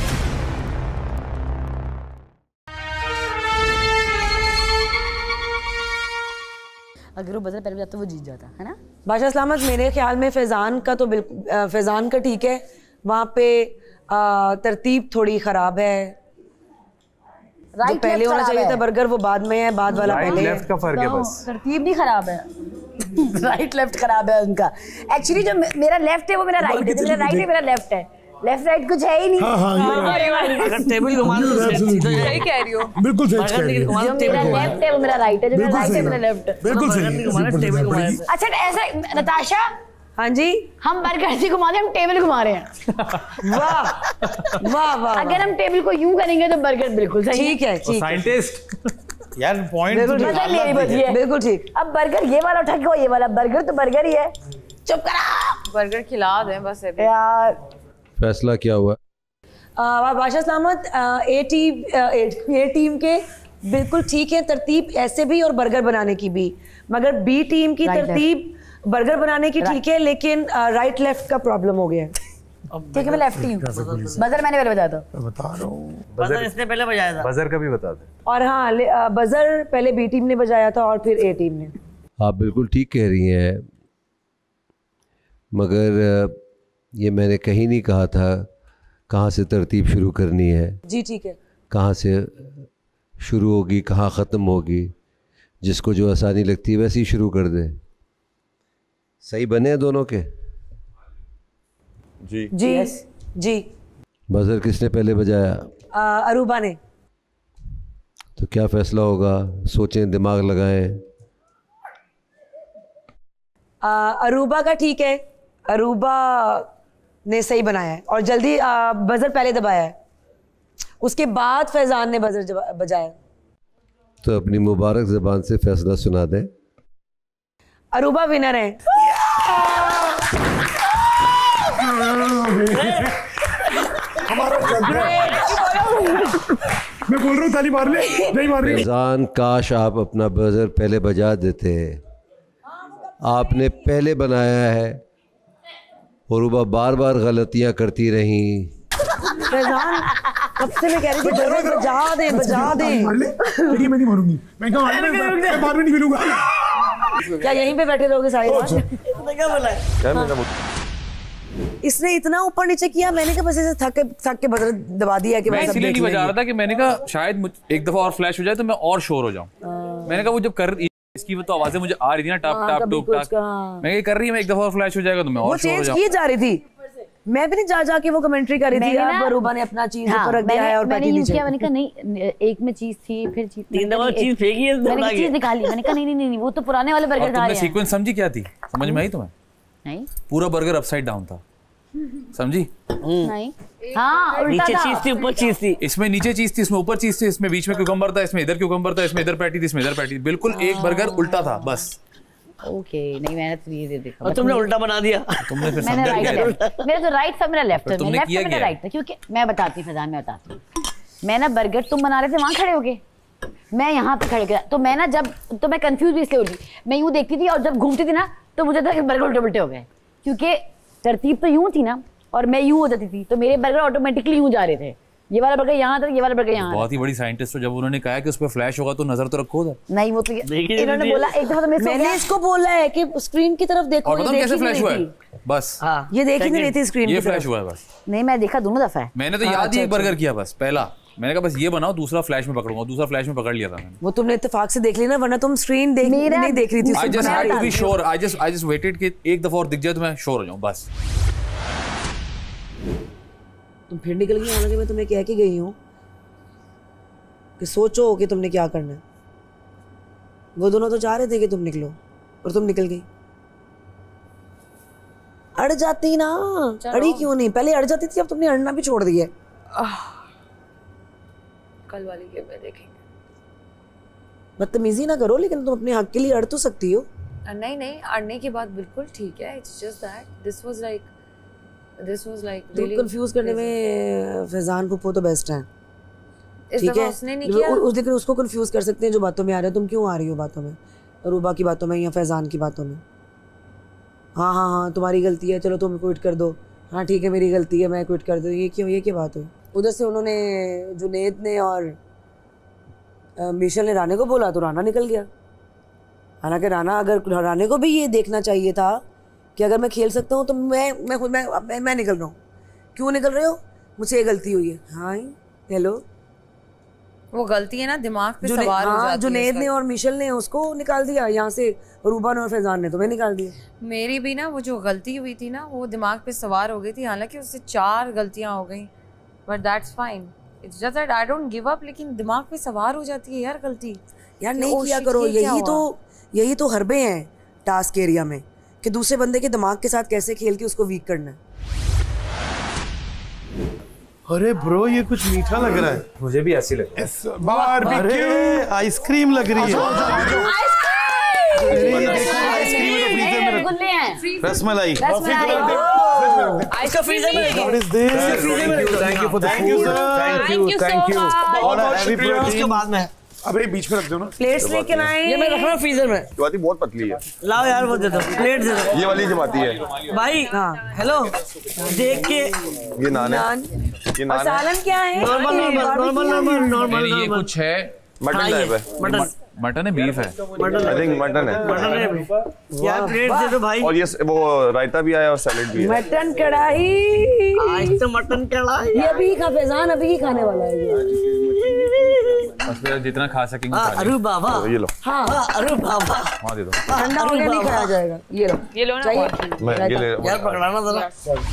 अगर वो बदल पहले जाता तो वो जीत जाता है ना। बादशाह सलामत, मेरे ख्याल में फैजान का तो बिल्कुल फैजान का ठीक है, वहाँ पे आ, तरतीब थोड़ी ख़राब है। जो पहले होना चाहिए था बर्गर वो बाद में है, बाद वाला पहले है। लेफ्ट का फर्क है बस। तरतीब नहीं खराब है। राइट लेफ्ट खराब है उनका। एक्चुअली जो मेरा लेफ्ट है वो मेरा राइट है, जो मेरा राइट है मेरा लेफ्ट है। लेफ्ट राइट कुछ है ही नहीं। हाँ, हाँ, अगर टेबल घुमा दो तो सही कह रही हो। बिल्कुल सही कह रही हो। जो मेरा लेफ्ट है वो मेरा राइट है, जो मेरा राइट है मेरा लेफ्ट है। बिल्कुल सही। अच्छा ऐसा नताशा, हाँ जी, हम बर्गर से घुमा रहे हैं, हम टेबल घुमा रहे हैं। वाह वाह वाह। अगर हम टेबल को यूं करेंगे तो बर्गर बिल्कुल सही ठीक है। ठीक है साइंटिस्ट यार पॉइंट बिल्कुल मेरी बची है। बिल्कुल ठीक। अब बर्गर ये वाला उठा के ये वाला बर्गर तो बर्गर ही है। चुप करा, बर्गर खिला दें बस अभी। यार फैसला क्या हुआ? बादशाह सलामत, ए टीम ए टीम के बिल्कुल ठीक है तरतीब ऐसे भी और बर्गर बनाने की भी, मगर बी टीम की तरतीब बर्गर बनाने की ठीक है, लेकिन राइट लेफ्ट का प्रॉब्लम हो गया है। ठीक है मैं लेफ्ट ही हूँ। बजर मैंने पहले बजाया था। बता रहा हूँ, बजर इसने पहले बजाया था। बजर का भी बता दे। और हाँ, बजर पहले बी टीम ने बजाया था और फिर ए टीम ने। आप बिल्कुल ठीक कह रही हैं, मगर ये मैंने कहीं नहीं कहा था कहाँ से तरतीब शुरू करनी है। जी ठीक है। कहाँ से शुरू होगी, कहाँ ख़त्म होगी, जिसको जो आसानी लगती है वैसे ही शुरू कर दे। सही बने हैं दोनों के? जी जी जी। बजर किसने पहले बजाया? आ, अरूबा ने। तो क्या फैसला होगा, सोचें, दिमाग लगाएं। आ, अरूबा का ठीक है। अरूबा ने सही बनाया है और जल्दी बजर पहले दबाया है, उसके बाद फैजान ने बजर बजाया। तो अपनी मुबारक ज़बान से फैसला सुना दें। अरूबा विनर है। मैं बोल रहा हूँ ताली मार ले, नहीं मार रही। फैजान काश आप अपना बजर पहले बजा देते, आपने पहले बनाया है। अरूबा बार बार गलतियां करती रही। फैजान कब से मैं कह रही थी बजर बजा दे बजा दे। मैं नहीं मारूंगी, मैं क्या मैं बाद में नहीं मिलूंगा। क्या यहीं पे बैठे रहोगे सारी बात? क्या बोला है? इसने इतना ऊपर नीचे किया, मैंने कहा बस ऐसे थक के थक के बजर दबा दिया कि मैं इसलिए नहीं बजा रहा था कि मैंने कहा शायद एक दफा और फ्लैश हो जाए तो मैं और शोर हो जाऊं। मैंने कहा वो जब कर इसकी वो तो आवाजें मुझे आ रही थी ना, टप टप टुक टक, मैं ये कर रही हूं, मैं एक दफा और फ्लैश हो जाएगा तो मैं और शोर हो जाऊं। वो चेंज की जा रही थी, मैं भी नहीं जा जा के वो कमेंट्री कर रही थी। अब अरूबा ने अपना चीज ऊपर रख दिया है और पैटी नीचे। मैंने मैंने कहा नहीं, एक में चीज थी, फिर चीज तीन दफा चीज फेंकी है, मैंने चीज निकाली। मैंने कहा नहीं नहीं नहीं वो तो पुराने वाले बर्गर खा रहे हैं। सीक्वेंस समझी क्या थी? समझ में आई तुम्हें? नहीं, पूरा बर्गर अपसाइड डाउन था, समझी? नहीं, हाँ उल्टा नीचे था। चीज थी, ऊपर चीज थी। इसमें नीचे चीज थी, इसमें ऊपर चीज थी, इसमें बीच में क्यूकम्बर था, इसमें इधर क्यूकम्बर था, इसमें इधर पैटी थी, इसमें इधर पैटी थी। बिल्कुल एक बर्गर उल्टा था बस। ओके, नहीं मैंने तो ये देखा और तुमने उल्टा बना दिया। तुमने फिर मैंने समझा राइट क्या? मेरा तो राइट था, मेरा लेफ्ट था। तुमने लेफ्ट किया था, मेरा क्या? राइट था। क्योंकि मैं बताती हूँ फैजान, मैं बताती हूँ। मैं ना बर्गर तुम बना रहे थे वहाँ खड़े हो गए, मैं यहाँ पे खड़े हो, तो मैं ना जब तो मैं कंफ्यूज भी इसलिए हो रही, मैं यूँ देखती थी और जब घूमती थी ना तो मुझे था कि बर्गर उल्टे उल्टे हो गए, क्योंकि तरतीब तो यूँ थी ना और मैं यूँ हो जाती थी, तो मेरे बर्गर ऑटोमेटिकली यूँ जा रहे थे। ये वाला बर्गर यहाँ था, ये वाला बर्गर यहाँ। बहुत ही बड़ी साइंटिस्ट हो, जब उन्होंने कहा कि उस पर फ्लैश होगा तो नजर तो रखो उधर। नहीं वो तो इन्होंने बोला एक दफा तो मैं मैंने इसको बोला है कि स्क्रीन की तरफ देखो। और बताओ कैसे फ्लैश हुआ है? बस हाँ, ये देख ही नहीं रही थी स्क्रीन की ये तरफ। फ्लैश हुआ है बस। नहीं मैं देखा दोनों दफा है। मैंने तो याद ही एक बर्गर किया बस, पहला मैंने कहा बस ये बनाओ, दूसरा फ्लैश में पकड़ूंगा, दूसरा फ्लैश में पकड़ लिया था मैंने। वो तुमने इत्तेफाक से देख ली ना, वरना तुम स्क्रीन देख नहीं देख रही थी। I just had to be sure, I just I just waited कि एक दफा और दिख जाए तो मैं श्योर हो जाऊं बस। तुम फिर निकल गई, हालांकि मैं तुम्हें कह के गई हूँ कि सोचो कि तुमने क्या करना है। वो दोनों तो चाह रहे थे कि तुम निकलो और तुम निकल गई। अड़ जाती ना, अड़ी क्यों नहीं? पहले अड़ जाती थी, अब तुमने अड़ना भी छोड़ दिया। कल वाली गेम में देखेंगे। बदतमीजी ना करो, लेकिन तुम अपने हक के लिए अड़ तो सकती हो। नहीं नहीं, अड़ने की बात बिल्कुल ठीक है। It's just that this was like this was like really confuse करने में फैजान फूफो तो बेस्ट है। ठीक है, उसने नहीं किया। उस लेकिन उसको कंफ्यूज कर सकते हैं जो बातों में आ रहे हो। तुम क्यों आ रही हो बातों में, अरूबा की बातों में या फैजान की बातों में? हाँ हाँ हाँ तुम्हारी गलती है, चलो तुम क्विट कर दो। हाँ ठीक है मेरी गलती है, मैं क्विट कर दूँ। ये क्यों, ये क्या बात हुई? उधर से उन्होंने जुनेद ने और मिशेल ने राना को बोला तो राना निकल गया। हालांकि राना, अगर राना को भी ये देखना चाहिए था कि अगर मैं खेल सकता हूँ तो मैं मैं खुद मैं, मैं मैं निकल रहा हूँ। क्यों निकल रहे हो? मुझसे ये गलती हुई है। हाँ हेलो, वो गलती है ना दिमाग पे जुने, सवार हो हाँ, जाती है। जुनेद ने और मिशेल ने उसको निकाल दिया यहाँ से, रूबा ने और फैजान ने तुम्हें निकाल दिया। मेरी भी ना वो जो गलती हुई थी ना, वो दिमाग पे सवार हो गई थी। हालांकि उससे चार गलतियां हो गई, but that's fine. It's just that I don't give up. लेकिन दिमाग पे सवार हो जाती है यार गलती। यार नहीं किया करो। यही तो यही तो हरबे हैं टास्क एरिया में, कि दूसरे बंदे के दिमाग के साथ कैसे खेल के उसको वीक करना है। अरे ब्रो ये कुछ मीठा लग रहा है। मुझे भी ऐसी लग रहा है। बारबेक्यू। अरे आइसक्रीम लग रही है। रसमलाई। इसका फ्रीजर में What is this? Thank you for the Thank you, food. sir. Thank you, thank you. और हैवी प्रोटीन। उसके बाद में अब ये बीच में रख दो ना। प्लेट्स लेके आए। ये मैं रख रहा हूँ फ्रीजर में। जमाती बहुत पतली है। लाओ यार वो दे दो, प्लेट दे दो। ये वाली जमाती है भाई। हाँ हेलो, देख के ये नान है, ये नान है। सालन क्या है? Normal normal normal normal normal ये कुछ है मटन टाइप है। मटन मटन है, बीफ है? आई थिंक मटन है। मटन है यार, प्लेट दे दो भाई। और ये वो रायता भी आया और सैलेड भी है। मटन कढ़ाई। आज तो मटन कढ़ाई। ये अभी खा, फैजान अभी ही खाने वाला है। बस फिर जितना खा सकेंगे खा अरे बाबा, ये लो। हाँ अरे बाबा, वहाँ दे दो। ठंडा हो गया नहीं खाया जाएगा। ये लो, ये लो ना। चाहिए? मैं ये ले यार पकड़ाना जरा।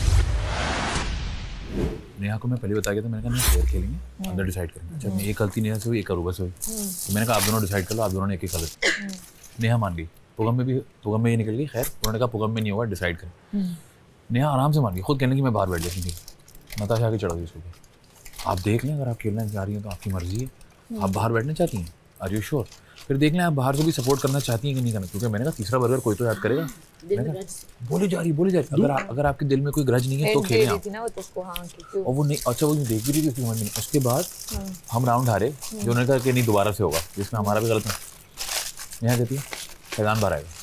नेहा को मैं पहले बताया था, मैंने कहा नहीं शेयर खेलेंगे, अंदर डिसाइड करेंगे। अच्छा मैं एक गलती नेहा से हुई, एक अरूबा से हुई, तो मैंने कहा आप दोनों डिसाइड कर लो। आप दोनों ने एक एक गलती। नेहा मान गई। पुगम में भी पुगम में ये निकल गई। खैर उन्होंने कहा पुगम में नहीं होगा, डिसाइड करें। नेहा आराम से मान गई, खुद कहने की मैं बाहर बैठ जाती थी, नताशा आके चढ़ गई उसके ऊपर। आप देख लें, अगर आप खेलना चाह रही हैं तो आपकी मर्जी है। आप बाहर बैठना चाहती हैं, आर यू श्योर? फिर देख लें आप बाहर से भी सपोर्ट करना चाहती हैं कि नहीं करना, क्योंकि मैंने कहा तीसरा बर्गर कोई तो याद करेगा। बोली जा रही बोली जा रही अगर आ, अगर आपके दिल में कोई ग्रज नहीं है तो खेलें आप। और वो नहीं, अच्छा वो देख भी रही थी उसकी समझ में। उसके बाद हम राउंड हारे, जो उन्होंने कहा कि नहीं दोबारा से होगा, जिसमें हमारा भी गलत है। यहाँ कहती है फैजान बाहर आएगा,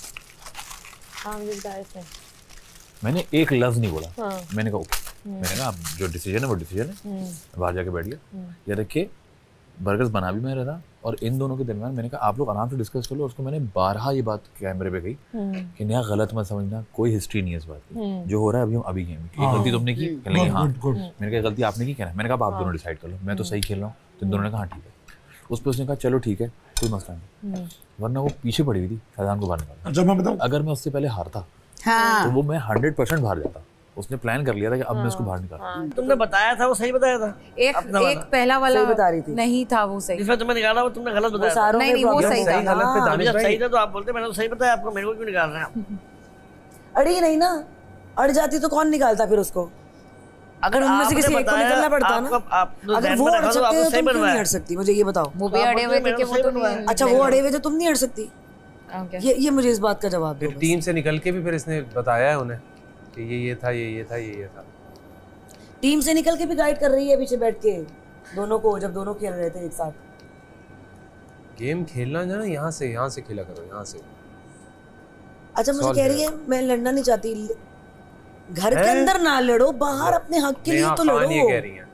मैंने एक लफ्ज नहीं बोला। हाँ। मैंने कहा ओके, मैंने कहा जो डिसीजन है वो डिसीजन है, बाहर जाके बैठ गया। ये देखिए बर्गर्स बना भी मैं रहा था, और इन दोनों के दरमियान मैंने कहा आप लोग आराम से डिस्कस कर लो। उसको मैंने बारहा ये बात कैमरे पे कही कि नेहा गलत मत समझना, कोई हिस्ट्री नहीं है इस बात की, जो हो रहा है अभी हम अभी खेलेंगे। एक गलती तुमने की, कहने लगी हाँ। मैंने कहा गलती आपने की, कहना मैंने कहा आप दोनों डिसाइड कर लो, मैं तो सही खेल रहा हूँ। तो इन दोनों ने कहा हाँ ठीक है। उस पर उसने कहा चलो ठीक है कोई मसला नहीं, वरना वो पीछे पड़ी हुई थी फैजान को बाहर निकालना। अच्छा मैं बताऊं, अगर मैं उससे पहले हारता हाँ। तो वो मैं हंड्रेड परसेंट बाहर जाता। उसने प्लान कर लिया था कि अब मैं उसको बाहर निकालूं। हाँ। तुमने बताया था वो सही बताया था। एक एक पहला वाला बता रही थी, नहीं था वो सही, जिसमें तुम्हें निकाला वो तुमने गलत बताया था। नहीं नहीं वो सही था। जब सही था तो आप बोलते मैंने तो सही बताया आपको, मेरे को क्यों निकाल रहे हैं आप? अड़ी नहीं ना, अड़ जाती तो कौन निकालता फिर उसको? अगर उनमें से किसी एक को निकलना पड़ता ना, अगर वो अड़ सकते हो तुम क्यों नहीं अड़ सकती? मुझे ये बताओ। वो भी अड़े हुए थे कि वो तो नहीं। अच्छा वो अड़े हुए थे, तुम नहीं अड़ सकती? ये ये मुझे इस बात का जवाब दो। फिर टीम से निकल के भी फिर इसने बताया है उन्हें कि ये ये था ये ये था ये ये था। टीम से निकल के भी गाइड कर रही है पीछे बैठ के दोनों को, जब दोनों खेल रहे थे एक साथ। गेम खेलना जो ना यहाँ से यहाँ से खेला करो, यहाँ से। अच्छा मुझे कह रही है मैं लड़ना नहीं चाहती, घर के अंदर ना लड़ो, बाहर अपने हक के लिए तो लड़ो। ये कह रही है।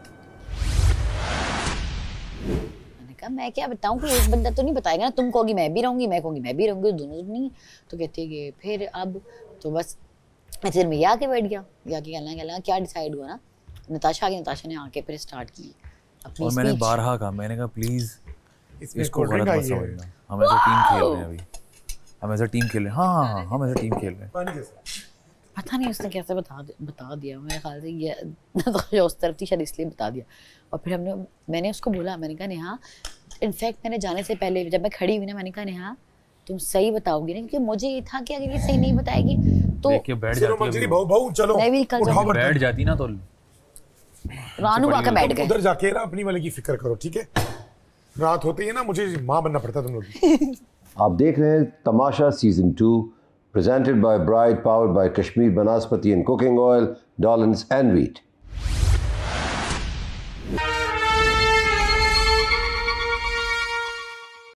मैंने कहा मैं क्या बताऊं, कोई एक बंदा तो नहीं बताएगा ना, तुम कहोगी मैं भी रहूंगी, मैं कहूंगी मैं भी रहूंगी, दोनों तो नहीं। तो कहती है कि फिर अब तो बस फिर मैं आके बैठ गया, आके कहना कहना क्या डिसाइड हुआ ना, नताशा आके नताशा ने आके फिर स्टार्ट की अपनी और मैंने बारहा कहा, मैंने कहा प्लीज इसको गलत मत समझना, हम ऐसा टीम खेल रहे हैं अभी, हम ऐसा टीम खेल रहे हैं। हाँ हाँ हम ऐसा टीम खेल रहे हैं। पता नहीं उसने कैसे बता बता दिया, मेरे ख्याल से ये तो उस तरफ थी शायद इसलिए बता दिया। और फिर हमने मैंने उसको बोला, मैंने कहा नेहा, इनफैक्ट मैंने जाने से पहले जब मैं खड़ी हुई ना, मैंने कहा नेहा तुम सही बताओगी ना, क्योंकि मुझे ये था कि अगर ये सही नहीं बताएगी तो बैठ जाती बहु बहु चलो मैं भी कल बैठ जाती ना तो रानू आके बैठ गए। उधर जाके ना अपनी वाले की फिक्र करो, ठीक है? रात होती है ना, मुझे माँ बनना पड़ता तुम लोग। आप देख रहे हैं Tamasha season two, presented by Bride, powered by Kashmir Banaspati and Cooking Oil, Dollins and Wheat.